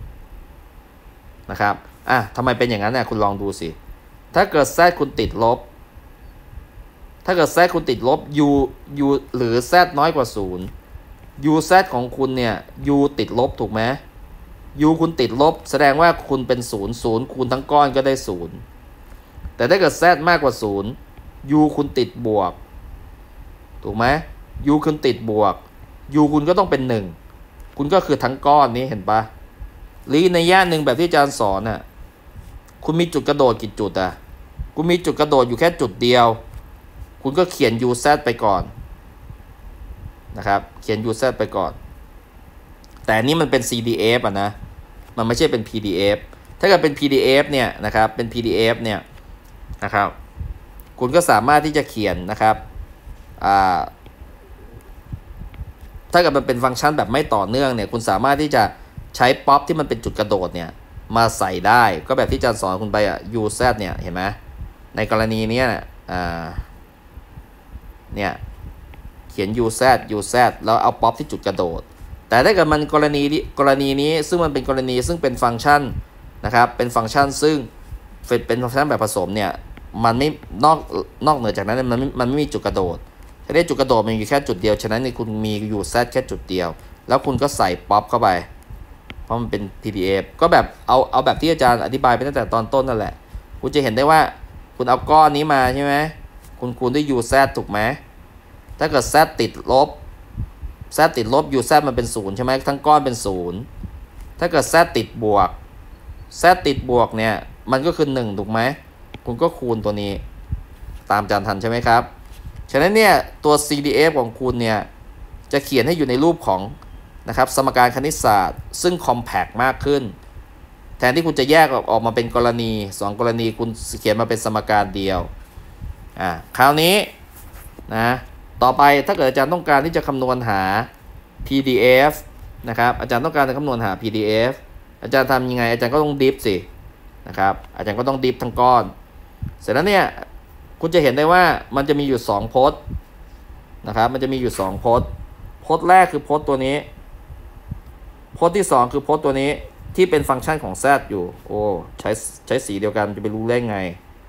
นะครับอ่ะทำไมเป็นอย่างนั้นเนี่ยคุณลองดูสิถ้าเกิด z คุณติดลบถ้าเกิด z คุณติดลบ u u หรือ z น้อยกว่าศูนย์ uz ของคุณเนี่ย u ติดลบถูกไหม u คุณติดลบแสดงว่าคุณเป็นศูนย์ ศูนย์คูณทั้งก้อนก็ได้ศูนย์แต่ถ้าเกิด z มากกว่าศูนย์ u คุณติดบวกถูกไหม u คุณติดบวก u คุณก็ต้องเป็นหนึ่งคุณก็คือทั้งก้อนนี้เห็นปะหรือในแง่หนึ่งแบบที่อาจารย์สอนน่ะคุณมีจุดกระโดดกี่จุดอ่ะคุณมีจุดกระโดดอยู่แค่จุดเดียวคุณก็เขียน uz ไปก่อนนะครับเขียน uz ไปก่อนแต่นี่มันเป็น ซี ดี เอฟ อ่ะนะมันไม่ใช่เป็น พี ดี เอฟ ถ้าเกิดเป็น พี ดี เอฟ เนี่ยนะครับเป็น พี ดี เอฟ เนี่ยนะครับคุณก็สามารถที่จะเขียนนะครับอ่าถ้าเกิดมันเป็นฟังก์ชันแบบไม่ต่อเนื่องเนี่ยคุณสามารถที่จะใช้ป๊อปที่มันเป็นจุดกระโดดเนี่ยมาใส่ได้ก็แบบที่อาจารย์สอนคุณไปอ่ะ uz เนี่ยเห็นไหมในกรณีนี้อ่าเนี่ยเขียน uz uz แล้วเอาป๊อปที่จุดกระโดดแต่ถ้าเกิดมันกรณีกรณีนี้ซึ่งมันเป็นกรณีซึ่งเป็นฟังก์ชันนะครับเป็นฟังก์ชันซึ่งเป็นฟังก์ชันแบบผสมเนี่ยมันไม่นอกนอกเหนือจากนั้นมันไม่มันไม่มีจุดกระโดดถ้าได้จุดกระโดดมันอยู่แค่จุดเดียวฉะนั้นนี่คุณมี uz แค่จุดเดียวแล้วคุณก็ใส่ป๊อปเข้าไปเพราะมันเป็น พี ดี เอฟ ก็แบบเอาเอาแบบที่อาจารย์อธิบายไปตั้งแต่ตอนต้นนั่นแหละคุณจะเห็นได้ว่าคุณเอาก้อนนี้มาใช่ไหมคุณคูณด้วย uz ถูกไหมถ้าเกิด z ติดลบ z ติดลบ uz มันเป็นศูนย์ใช่ไหมทั้งก้อนเป็นศูนย์ถ้าเกิด z ติดบวก z ติดบวกเนี่ยมันก็คือหนึ่งถูกไหมคุณก็คูณตัวนี้ตามอาจารย์ทันใช่ไหมครับฉะนั้นเนี่ยตัว ซี ดี เอฟ ของคุณเนี่ยจะเขียนให้อยู่ในรูปของนะครับสมการคณิตศาสตร์ซึ่ง compact มากขึ้นแทนที่คุณจะแยกออกออกมาเป็นกรณีสองกรณีคุณเขียนมาเป็นสมการเดียวอ่าคราวนี้นะต่อไปถ้าเกิดอาจารย์ต้องการที่จะคำนวณหา พี ดี เอฟ นะครับอาจารย์ต้องการจะคำนวณหา พี ดี เอฟ อาจารย์ทำยังไงอาจารย์ก็ต้องดิฟสินะครับอาจารย์ก็ต้องดิฟทั้งก้อนเสร็จแล้วเนี่ยคุณจะเห็นได้ว่ามันจะมีอยู่สองพจน์นะครับมันจะมีอยู่สองพจน์พจน์แรกคือพจน์ตัวนี้พจน์ที่สองคือพจน์ตัวนี้ที่เป็นฟังก์ชันของ z อยู่โอ้ใช้ใช้สีเดียวกันจะไปรู้ได้ไง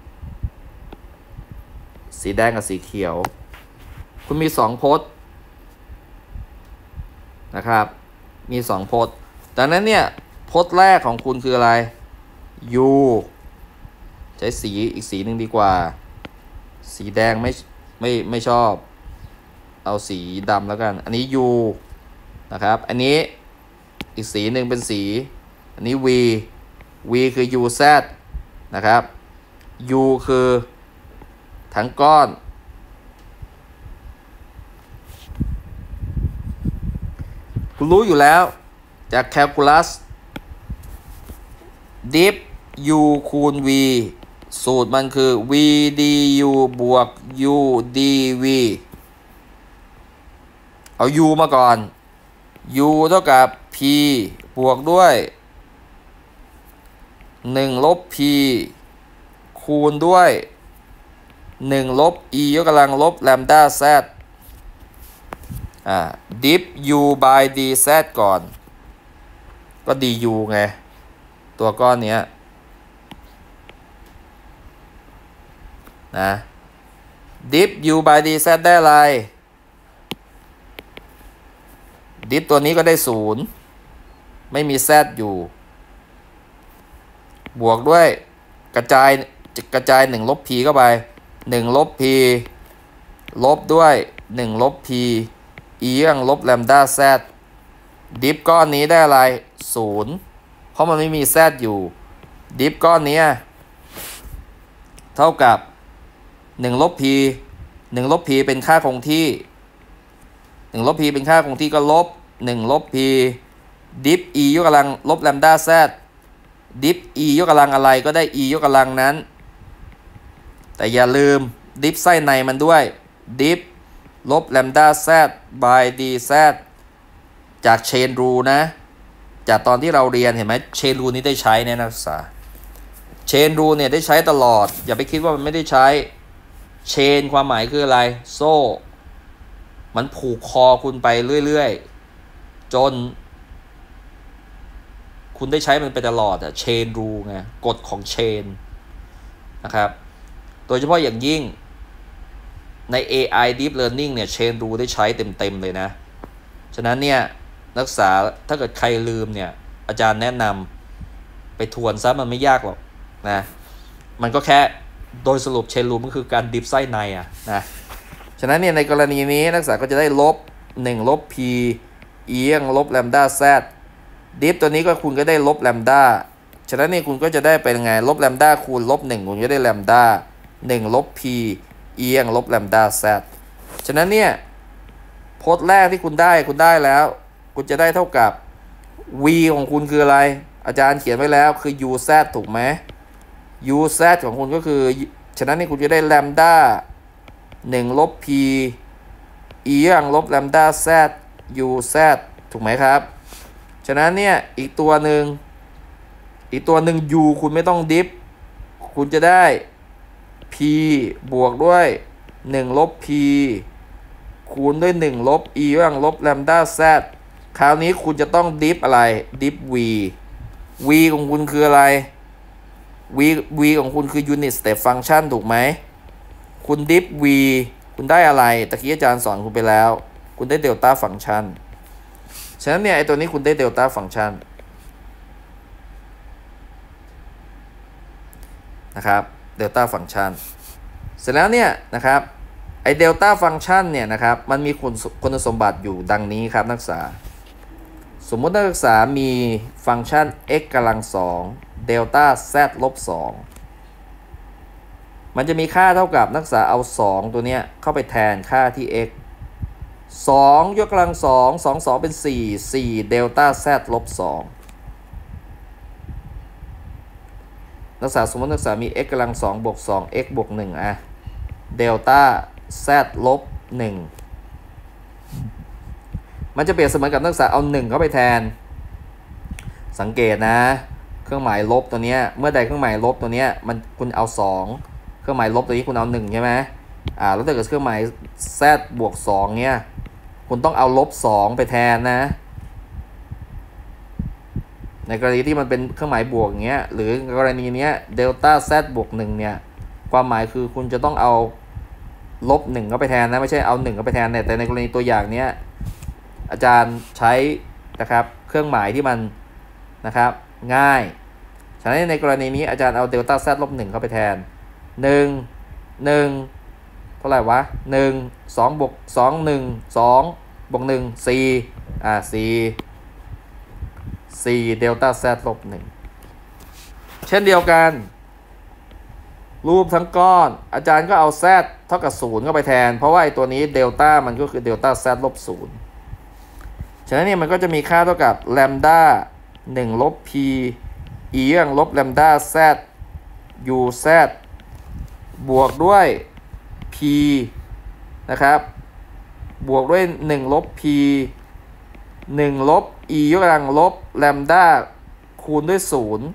สีแดงกับสีเขียวคุณมีสองพจน์นะครับมีสองพจน์ดังนั้นเนี่ยพจน์แรกของคุณคืออะไร u ใช้สีอีกสีหนึ่งดีกว่าสีแดงไม่ไม่ไม่ชอบเอาสีดำแล้วกันอันนี้ u นะครับอันนี้อีกสีหนึ่งเป็นสีอันนี้ v v คือ uz นะครับ u คือทั้งก้อนคุณรู้อยู่แล้วจากแคลคูลัส diff u คูณ v สูตรมันคือ v du บวก u dv เอา u มาก่อน u เท่ากับ p บวกด้วยหนึ่งลบ p คูณด้วยหนึ่งลบ e ยกกำลังลบ lambda z อ่า diff u by dz ก่อนก็ du ไงตัวก้อนเนี้ยนะ diff u by dz ได้อะไร diff ตัวนี้ก็ได้ศูนย์ไม่มี z อยู่บวกด้วยกระจายกระจายหนึ่งลบ p เข้าไปหนึ่งลบ p ลบด้วยหนึ่งลบ p e ยังลบ lambda z diff ก้อนนี้ได้อะไรศูนย์เพราะมันไม่มี z อยู่ diff ก้อนนี้เท่ากับหนึ่งลบ p หนึ่งลบ p เป็นค่าคงที่หนึ่งลบ p เป็นค่าคงที่ก็ลบหนึ่งลบ p diff e ยกกำลังลบ lambda z diff e ยกกำลังอะไรก็ได้ e ยกกำลังนั้นแต่อย่าลืม diff ไส้ในมันด้วย diff ลบ lambda z by dz จาก chain rule นะจากตอนที่เราเรียนเห็นไหม chain rule นี้ได้ใช้ในนักศึกษา chain rule เนี่ยได้ใช้ตลอดอย่าไปคิดว่ามันไม่ได้ใช้ chain ความหมายคืออะไรโซ่มันผูกคอคุณไปเรื่อยๆจนคุณได้ใช้มันไปตลอดอะ chain rule ไงกฎของ chain นะครับโดยเฉพาะอย่างยิ่งใน เอ ไอ Deep Learning เนี่ย chain rule ได้ใช้เต็มๆเลยนะฉะนั้นเนี่ยนักศึกษาถ้าเกิดใครลืมเนี่ยอาจารย์แนะนำไปทวนซะมันไม่ยากหรอกนะมันก็แค่โดยสรุปเชนรูมก็คือการดิฟไส้ในอ่ะนะฉะนั้นเนี่ยในกรณีนี้นักศึกษาก็จะได้ลบหนึ่งลบ p เอียงลบแลมด้า z ดิฟตัวนี้ก็คุณก็ได้ลบแลมด้าฉะนั้นเนี่ยคุณก็จะได้เป็นไงลบแลมด้าคูณลบหนึ่งคุณก็ได้แลมด้าหนึ่งลบ p เอียงลบแลมด้า z ฉะนั้นเนี่ยพจน์แรกที่คุณได้คุณได้แล้วคุณจะได้เท่ากับ v ของคุณคืออะไรอาจารย์เขียนไว้แล้วคือ uz ถูกไหม uz ของคุณก็คือฉะนั้นนี่คุณจะได้แลมด้าหนึ่งลบ p เอียงลบแลมด้า z uz ถูกไหมครับฉะนั้นเนี่ยอีกตัวหนึ่งอีกตัวหนึ่ง u คุณไม่ต้องดิฟคุณจะได้ p บวกด้วยหนึ่งลบ p คูณด้วยหนึ่งลบ e เอียงลบแลมด้า z คราวนี้คุณจะต้องดิฟอะไรดิฟ v v ของคุณคืออะไร v v ของคุณคือ unit step function ถูกไหมคุณดิฟ v คุณได้อะไรตะกี้อาจารย์สอนคุณไปแล้วคุณได้เดลต้าฟังก์ชันฉะนั้นเนี่ยไอตัวนี้คุณได้เดลต้าฟังก์ชันนะครับเดลต้าฟังก์ชันเสร็จแล้วเนี่ยนะครับไอเดลต้าฟังก์ชันเนี่ยนะครับมันมีคุณคุณสมบัติอยู่ดังนี้ครับนักศึกษาสมมตินักศึกษามีฟังก์ชัน x กำลังสองเดลต้า z ลบสองมันจะมีค่าเท่ากับนักศึกษาเอาสองตัวเนี้ยเข้าไปแทนค่าที่ x สองยกกำลังสอง สอง สองเป็นสี่ สี่เดลต้า z ลบสองนักศึกษาสมมตินักศึกษามี x กำลังสองบวกสอง x บวกหนึ่งอะเดลต้า z ลบหนึ่งมันจะเปรียบเสมือนกับนักศึกษาเอาหนึ่งเข้าไปแทนสังเกตนะเครื่องหมายลบตัวเนี้ยเมื่อใดเครื่องหมายลบตัวเนี้ยมันคุณเอาสองเครื่องหมายลบตัวนี้คุณเอาหนึ่งใช่ไหมอ่าแล้วถ้าเกิดเครื่องหมาย z บวกสองเนี้ยคุณต้องเอาลบสองไปแทนนะในกรณีที่มันเป็นเครื่องหมายบวกอย่างเงี้ยหรือกรณีเนี้ยเดลต้า z บวกหนึ่งเนี่ยความหมายคือคุณจะต้องเอาลบหนึ่งเข้าไปแทนนะไม่ใช่เอาหนึ่งเข้าไปแทนเนี่ยแต่ในกรณีตัวอย่างเนี้ยอาจารย์ใช้นะครับเครื่องหมายที่มันนะครับง่ายฉะนั้นในกรณีนี้อาจารย์เอาเดลต้า z ลบหนึ่งเข้าไปแทนหนึ่ง หนึ่งเท่าไหร่วะหนึ่ง สองบวกสอง หนึ่ง สองบวกหนึ่ง สี่อ่าสี่สี่เดลต้า z ลบหนึ่งเช่นเดียวกันรูปทั้งก้อนอาจารย์ก็เอา z เท่ากับศูนย์เข้าไปแทนเพราะว่าไอ้ตัวนี้เดลต้ามันก็คือเดลต้า z ลบศูนย์ฉะนั้นเนี่ยมันก็จะมีค่าเท่ากับแลมด้าหนึ่งลบ p เอียงลบแลมด้า z uz บวกด้วย p นะครับบวกด้วยหนึ่งลบ p หนึ่งลบ e ยกกำลังลบแลมด้าคูณด้วยศูนย์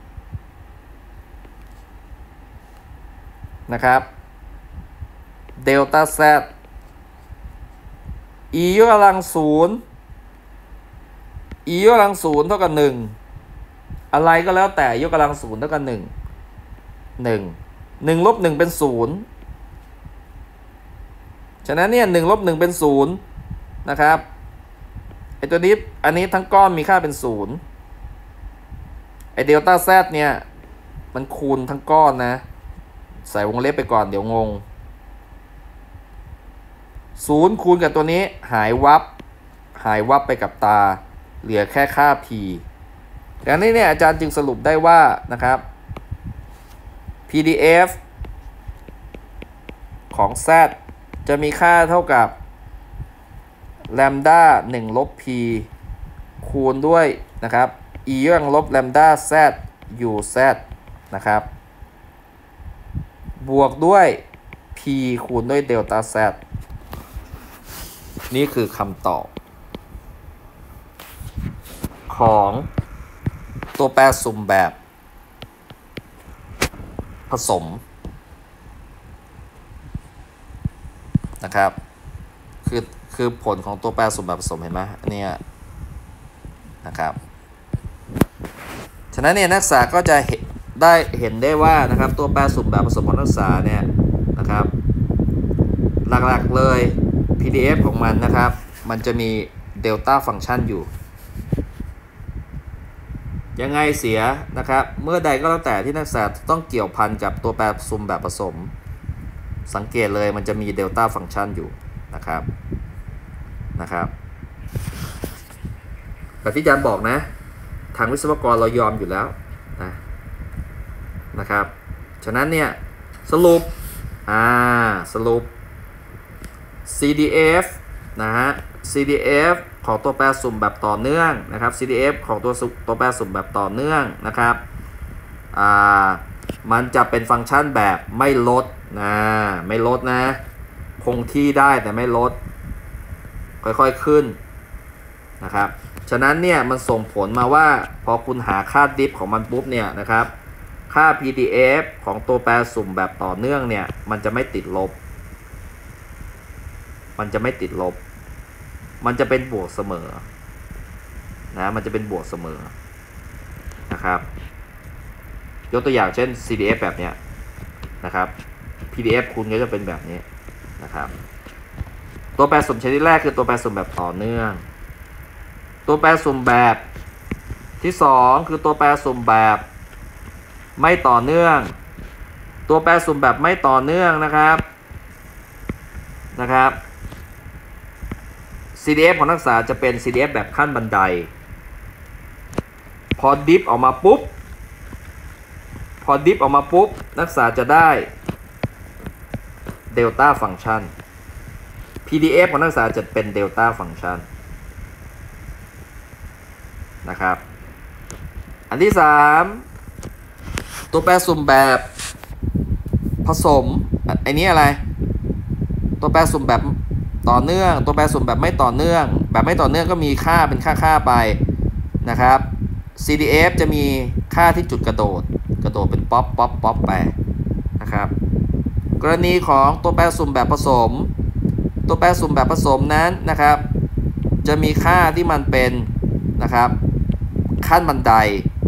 นะครับเดลต้า z e ยกกำลังศูนย์ e ยกกำลังศูนย์เท่ากับหนึ่งอะไรก็แล้วแต่ยกกำลังศูนย์เท่ากับหนึ่ง หนึ่ง หนึ่งลบหนึ่งเป็นศูนย์ฉะนั้นเนี่ยหนึ่งลบหนึ่งเป็นศูนย์นะครับไอตัวนี้อันนี้ทั้งก้อนมีค่าเป็นศูนย์ไอเดลต้า z เนี่ยมันคูณทั้งก้อนนะใส่วงเล็บไปก่อนเดี๋ยวงงศูนย์คูณกับตัวนี้หายวับหายวับไปกับตาเหลือแค่ค่า p ดังนี้เนี่ยอาจารย์จึงสรุปได้ว่านะครับ พี ดี เอฟ ของ z จะมีค่าเท่ากับแลมด้าหนึ่งลบ p คูณด้วยนะครับ e ยกกำลังลบแลมด้า z uz นะครับบวกด้วย p คูณด้วยเดลต้า z นี่คือคำตอบของตัวแปรสุ่มแบบผสมนะครับคือคือผลของตัวแปรสุ่มแบบผสมเห็นไหมอันนี้นะครับฉะนั้นเนี่ยนักศึกษาก็จะได้เห็นได้ว่านะครับตัวแปรสุ่มแบบผสมของนักศึกษาเนี่ยนะครับหลักๆเลย พี ดี เอฟ ของมันนะครับมันจะมีเดลต้าฟังก์ชันอยู่ยังไงเสียนะครับเมื่อใดก็แล้วแต่ที่นักศึกษาต้องเกี่ยวพันกับตัวแปรซุมแบบผสมสังเกตเลยมันจะมีเดลต้าฟังก์ชันอยู่นะครับนะครับแต่ที่อาจารย์บอกนะทางวิศวกรเรายอมอยู่แล้วนะนะครับฉะนั้นเนี่ยสรุปอ่าสรุป ซี ดี เอฟ นะฮะ ซี ดี เอฟ ของตัวแปรสุ่มแบบต่อเนื่องนะครับ ซี ดี เอฟ ของตัวตัวแปรสุ่มแบบต่อเนื่องนะครับอ่ามันจะเป็นฟังก์ชันแบบไม่ลดนะไม่ลดนะคงที่ได้แต่ไม่ลดค่อยๆขึ้นนะครับฉะนั้นเนี่ยมันส่งผลมาว่าพอคุณหาค่าดิฟของมันปุ๊บเนี่ยนะครับค่า พี ดี เอฟ ของตัวแปรสุ่มแบบต่อเนื่องเนี่ยมันจะไม่ติดลบมันจะไม่ติดลบมันจะเป็นบวกเสมอนะมันจะเป็นบวกเสมอนะครับยกตัวอย่างเช่น ซี ดี เอฟ แบบเนี้ยนะครับ พี ดี เอฟ คุณก็จะเป็นแบบนี้นะครับตัวแปรสุ่มชนิดแรกคือตัวแปรสุ่มแบบต่อเนื่องตัวแปรสุ่มแบบที่สองคือตัวแปรสุ่มแบบไม่ต่อเนื่องตัวแปรสุ่มแบบไม่ต่อเนื่องนะครับนะครับ ซี ดี เอฟ ของนักศึกษาจะเป็น ซี ดี เอฟ แบบขั้นบันไดพอดิฟออกมาปุ๊บพอดิฟออกมาปุ๊บนักศึกษาจะได้เดลต้าฟังก์ชัน พี ดี เอฟ ของนักศึกษาจะเป็นเดลต้าฟังก์ชันนะครับอันที่สามตัวแปรสุ่มแบบผสมไอ้นี้อะไรตัวแปรสุ่มแบบต่อเนื่องตัวแปรสุ่มแบบไม่ต่อเนื่องแบบไม่ต่อเนื่องก็มีค่าเป็นค่าค่าไปนะครับ ซี ดี เอฟ จะมีค่าที่จุดกระโดดกระโดดเป็นป๊อปป๊อปป๊อปไปนะครับกรณีของตัวแปรสุ่มแบบผสมตัวแปรสุ่มแบบผสมนั้นนะครับจะมีค่าที่มันเป็นนะครับขั้นบันได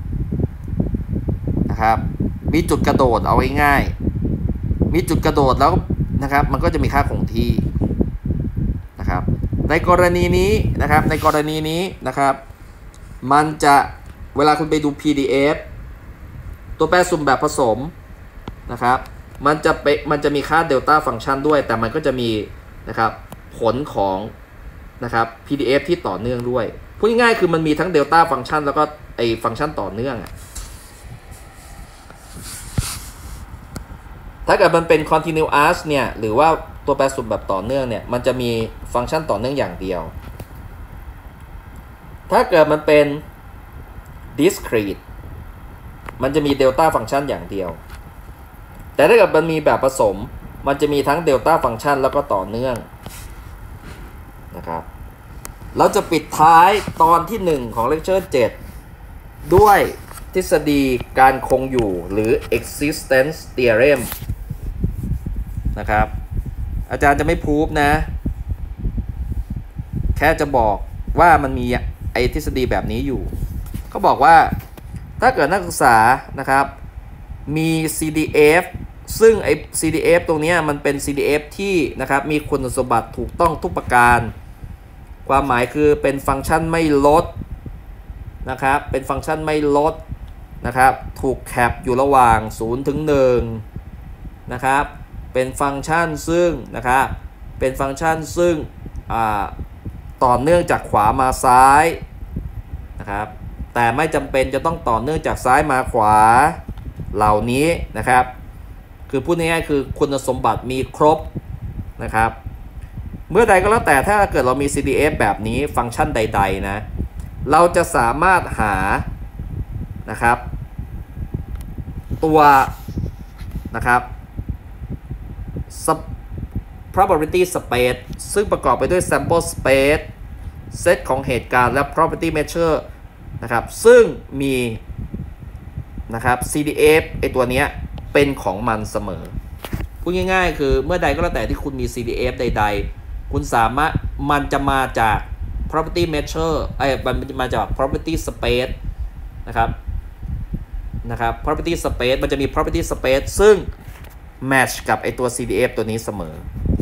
นะครับมีจุดกระโดดเอาไว้ง่ายมีจุดกระโดดแล้วนะครับมันก็จะมีค่าคงที่นะครับในกรณีนี้นะครับในกรณีนี้นะครับมันจะเวลาคุณไปดู พี ดี เอฟ ตัวแปรสุ่มแบบผสมนะครับมันจะไปมันจะมีค่าเดลต้าฟังก์ชันด้วยแต่มันก็จะมีนะครับผลของนะครับ พี ดี เอฟ ที่ต่อเนื่องด้วยพูดง่ายๆคือมันมีทั้งเดลต้าฟังก์ชันแล้วก็ไอฟังก์ชันต่อเนื่องอะถ้าเกิดมันเป็น continuous เนี่ยหรือว่าตัวแปรสุ่มแบบต่อเนื่องเนี่ยมันจะมีฟังก์ชันต่อเนื่องอย่างเดียวถ้าเกิดมันเป็น discrete มันจะมีเดลต้าฟังก์ชันอย่างเดียวแต่ถ้าเกิดมันมีแบบผสมมันจะมีทั้งเดลต้าฟังก์ชันแล้วก็ต่อเนื่องนะครับเราจะปิดท้ายตอนที่หนึ่งของเลคเชอร์เจ็ดด้วยทฤษฎีการคงอยู่หรือ existence theorem นะครับอาจารย์จะไม่พูฟนะแค่จะบอกว่ามันมีไอ้ทฤษฎีแบบนี้อยู่เขาบอกว่าถ้าเกิดนักศึกษานะครับมี ซี ดี เอฟ ซึ่งไอ้ ซี ดี เอฟ ตรงนี้มันเป็น ซี ดี เอฟ ที่นะครับมีคุณสมบัติถูกต้องทุกประการความหมายคือเป็นฟังก์ชันไม่ลดนะครับเป็นฟังก์ชันไม่ลดนะครับถูกแคปอยู่ระหว่างศูนย์ถึงหนึ่งนะครับเป็นฟังก์ชันซึ่งนะครับเป็นฟังก์ชันซึ่งต่อเนื่องจากขวามาซ้ายนะครับแต่ไม่จำเป็นจะต้องต่อเนื่องจากซ้ายมาขวาเหล่านี้นะครับคือพูดง่ายๆคือคุณสมบัติมีครบนะครับเมื่อใดก็แล้วแต่ถ้าเกิดเรามี ซี ดี เอฟ แบบนี้ฟังก์ชันใดๆนะเราจะสามารถหานะครับตัวนะครับ probability space ซึ่งประกอบไปด้วย sample space เซตของเหตุการณ์และ property measure นะครับซึ่งมีนะครับ ซี ดี เอฟ ไอตัวเนี้ยเป็นของมันเสมอพูดง่ายๆคือเมื่อใดก็แล้วแต่ที่คุณมี ซี ดี เอฟ ใดๆคุณสามารถมันจะมาจาก property measure ไอ้มันจะมาจาก property space นะครับนะครับ property space มันจะมี property space ซึ่ง match กับไอตัว ซี ดี เอฟ ตัวนี้เสมอ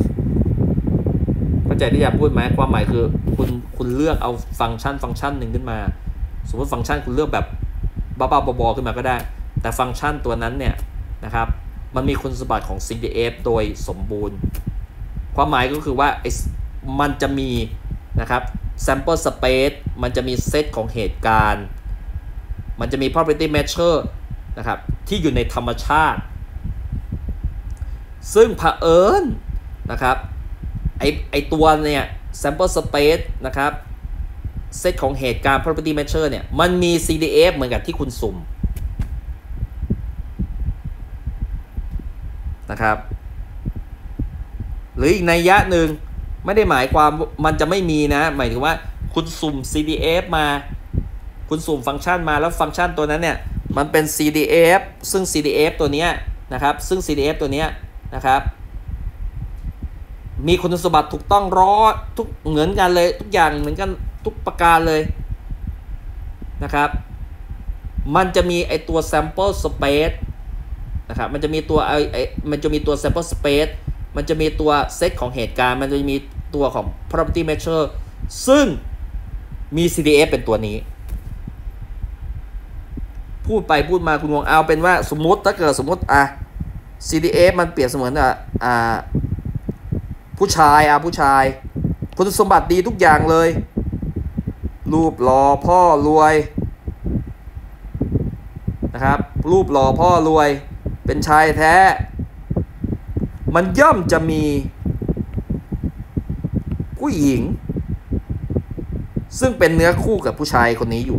เข้าใจที่อยากพูดไหมความหมายคือคุณคุณเลือกเอาฟังก์ชันฟังก์ชันหนึ่งขึ้นมาสมมติฟังก์ชันคุณเลือกแบบบ้าๆบอๆขึ้นมาก็ได้แต่ฟังก์ชันตัวนั้นเนี่ยนะครับมันมีคุณสมบัติของ ซี ดี เอฟ โดยสมบูรณ์ความหมายก็คือว่ามันจะมีนะครับ sample space มันจะมีเซตของเหตุการณ์มันจะมี property measure นะครับที่อยู่ในธรรมชาติซึ่งเผอิญนะครับไอไอตัวเนี่ย sample space นะครับเซตของเหตุการณ์ property measure เนี่ยมันมี ซี ดี เอฟ เหมือนกับที่คุณสุ่มนะครับหรืออีกนัยยะหนึ่งไม่ได้หมายความมันจะไม่มีนะหมายถึงว่าคุณสุ่ม ซี ดี เอฟ มาคุณสุ่มฟังก์ชันมาแล้วฟังก์ชันตัวนั้นเนี่ยมันเป็น ซี ดี เอฟ ซึ่ง ซี ดี เอฟ ตัวเนี้ยนะครับซึ่ง ซี ดี เอฟ ตัวเนี้ยนะครับมีคุณสมบัติถูกต้องร้อยทุกเหมือนกันเลยทุกอย่างเหมือนกันทุกประการเลยนะครับมันจะมีไอตัว sample space นะครับมันจะมีตัวไอไอมันจะมีตัว sample space มันจะมีตัวเซตของเหตุการณ์มันจะมีตัวของ property measure ซึ่งมี ซี ดี เอฟ เป็นตัวนี้พูดไปพูดมาคุณวงเอาเป็นว่าสมมติถ้าเกิดสมมติอ่ะ ซี ดี เอฟ มันเปรียบเสมือนอ่ะอ่าผู้ชายอ่ะผู้ชายคุณสมบัติดีทุกอย่างเลยรูปหล่อพ่อรวยนะครับรูปหล่อพ่อรวยเป็นชายแท้มันย่อมจะมีผู้หญิงซึ่งเป็นเนื้อคู่กับผู้ชายคนนี้อยู่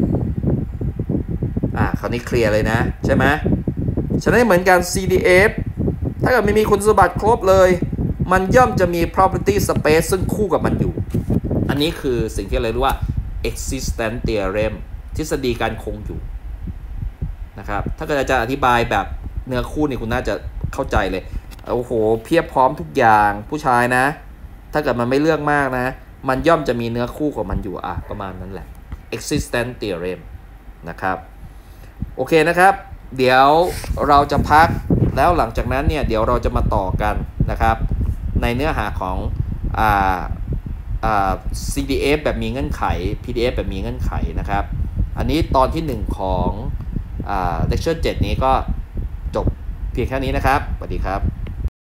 อ่าคราวนี้เคลียร์เลยนะใช่ไหมฉะนั้นเหมือนกัน ซี ดี เอฟ ถ้าเกิดไม่มีคุณสมบัติครบเลยมันย่อมจะมี property space ซึ่งคู่กับมันอยู่อันนี้คือสิ่งที่เราเรียกว่า existence theorem ทฤษฎีการคงอยู่นะครับถ้าเกิดอาจารย์อธิบายแบบเนื้อคู่นี่คุณน่าจะเข้าใจเลยโอ้โหเพียบพร้อมทุกอย่างผู้ชายนะถ้าเกิดมันไม่เลือกมากนะมันย่อมจะมีเนื้อคู่ของมันอยู่อ่ะประมาณนั้นแหละ existence theorem นะครับโอเคนะครับเดี๋ยวเราจะพักแล้วหลังจากนั้นเนี่ยเดี๋ยวเราจะมาต่อกันนะครับในเนื้อหาของอ่าอ่า ซี ดี เอฟ แบบมีเงื่อนไข พี ดี เอฟ แบบมีเงื่อนไขนะครับอันนี้ตอนที่หนึ่งของอ่า Lecture เจ็ดนี้ก็จบเพียงแค่นี้นะครับสวัสดีครับ